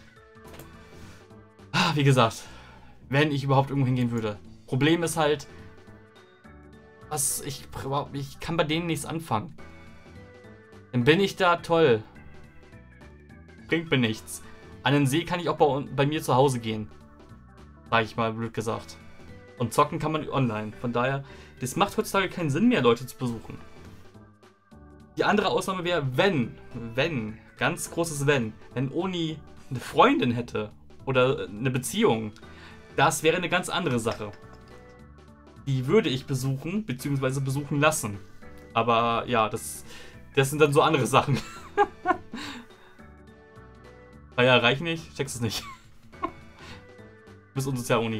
Wie gesagt, wenn ich überhaupt irgendwo hingehen würde. Problem ist halt, was ich, ich kann bei denen nichts anfangen. Dann bin ich da toll. Bringt mir nichts. An den See kann ich auch bei, bei mir zu Hause gehen. Sag ich mal, blöd gesagt. Und zocken kann man online. Von daher, das macht heutzutage keinen Sinn mehr, Leute zu besuchen. Die andere Ausnahme wäre, wenn, wenn, ganz großes Wenn, wenn Oni eine Freundin hätte oder eine Beziehung, das wäre eine ganz andere Sache. Die würde ich besuchen, beziehungsweise besuchen lassen. Aber ja, das, das sind dann so andere Sachen. Naja, reicht nicht, checkst es nicht. Du bist unsozial, Oni.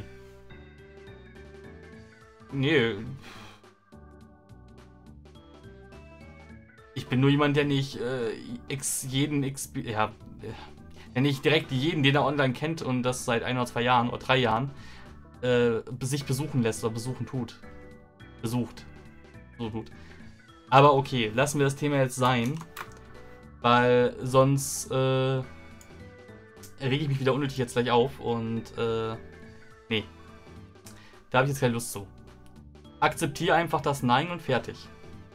Nee. Ich bin nur jemand, der nicht äh, x jeden x ja, der nicht direkt jeden, den er online kennt und das seit ein oder zwei Jahren oder drei Jahren äh, sich besuchen lässt oder besuchen tut. Besucht. So gut. Aber okay, lassen wir das Thema jetzt sein, weil sonst äh, rege ich mich wieder unnötig jetzt gleich auf und äh, nee. Da habe ich jetzt keine Lust zu. Akzeptiere einfach das Nein und fertig.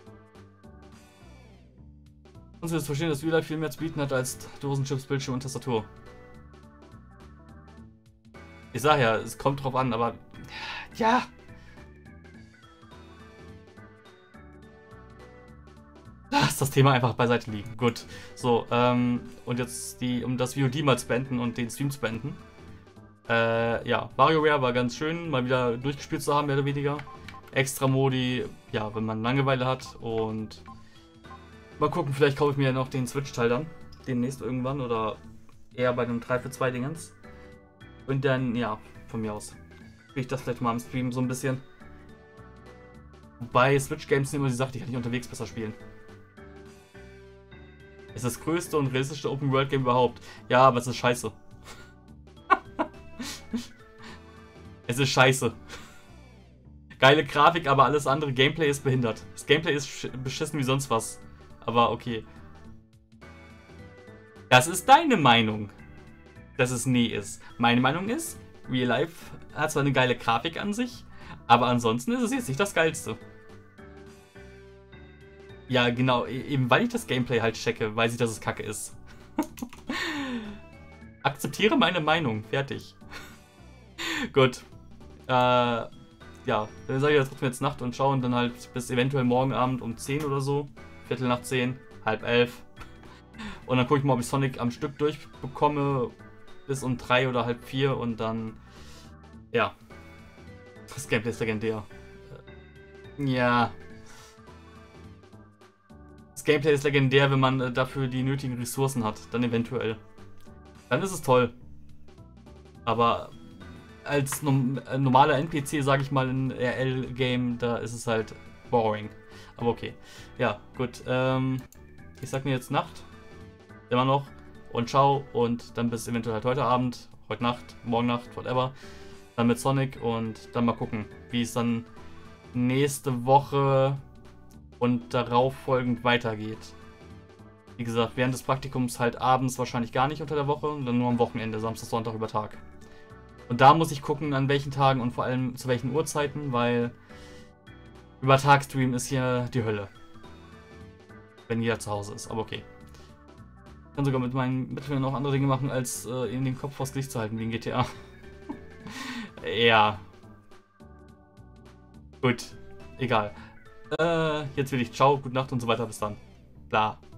Uns wird verstehen, dass Real viel mehr zu bieten hat als Dosenchips, Bildschirm und Tastatur. Ich sag ja, es kommt drauf an, aber ja. Lass das Thema einfach beiseite liegen. Gut. So, ähm, und jetzt die, um das V O D mal zu beenden und den Stream zu beenden. Äh, ja, WarioWare war ganz schön, mal wieder durchgespielt zu haben, mehr oder weniger. extra Modi, ja, wenn man Langeweile hat. Und mal gucken, vielleicht kaufe ich mir ja noch den Switch-Teil dann. Demnächst irgendwann oder eher bei einem drei für zwei Dingens. Und dann, ja, von mir aus. Kriege ich das vielleicht mal im Stream so ein bisschen. Bei Switch-Games immer die Sache, die kann ich unterwegs besser spielen. Es ist das größte und realistischste Open-World-Game überhaupt. Ja, aber es ist scheiße. Es ist scheiße. Geile Grafik, aber alles andere Gameplay ist behindert. Das Gameplay ist beschissen wie sonst was. Aber okay. Das ist deine Meinung, dass es nie ist. Meine Meinung ist, Real Life hat zwar eine geile Grafik an sich, aber ansonsten ist es jetzt nicht das Geilste. Ja, genau, eben weil ich das Gameplay halt checke, weiß ich, dass es kacke ist. Akzeptiere meine Meinung, fertig. Gut. Äh, ja, dann sage ich jetzt trotzdem jetzt Nacht und schauen dann halt bis eventuell morgen Abend um zehn oder so. Viertel nach zehn, halb elf. Und dann gucke ich mal, ob ich Sonic am Stück durchbekomme. Bis um drei oder halb vier und dann. Ja. Das Gameplay ist legendär. Ja. Das Gameplay ist legendär, wenn man dafür die nötigen Ressourcen hat. Dann eventuell. Dann ist es toll. Aber als normaler N P C, sage ich mal, in R L-Game, da ist es halt boring. Aber okay. Ja, gut. Ähm, ich sag mir jetzt Nacht. Immer noch. Und ciao. Und dann bis eventuell halt heute Abend, heute Nacht, morgen Nacht, whatever. Dann mit Sonic und dann mal gucken, wie es dann nächste Woche und darauf folgend weitergeht. Wie gesagt, während des Praktikums halt abends wahrscheinlich gar nicht unter der Woche und dann nur am Wochenende, Samstag, Sonntag über Tag. Und da muss ich gucken, an welchen Tagen und vor allem zu welchen Uhrzeiten, weil über Tag streamen ist hier die Hölle. Wenn jeder zu Hause ist, aber okay. Ich kann sogar mit meinen Mitteln noch andere Dinge machen, als äh, in den Kopf vors Gesicht zu halten, wie in G T A. Ja. Gut. Egal. Äh, jetzt will ich ciao, gute Nacht und so weiter. Bis dann. Bla.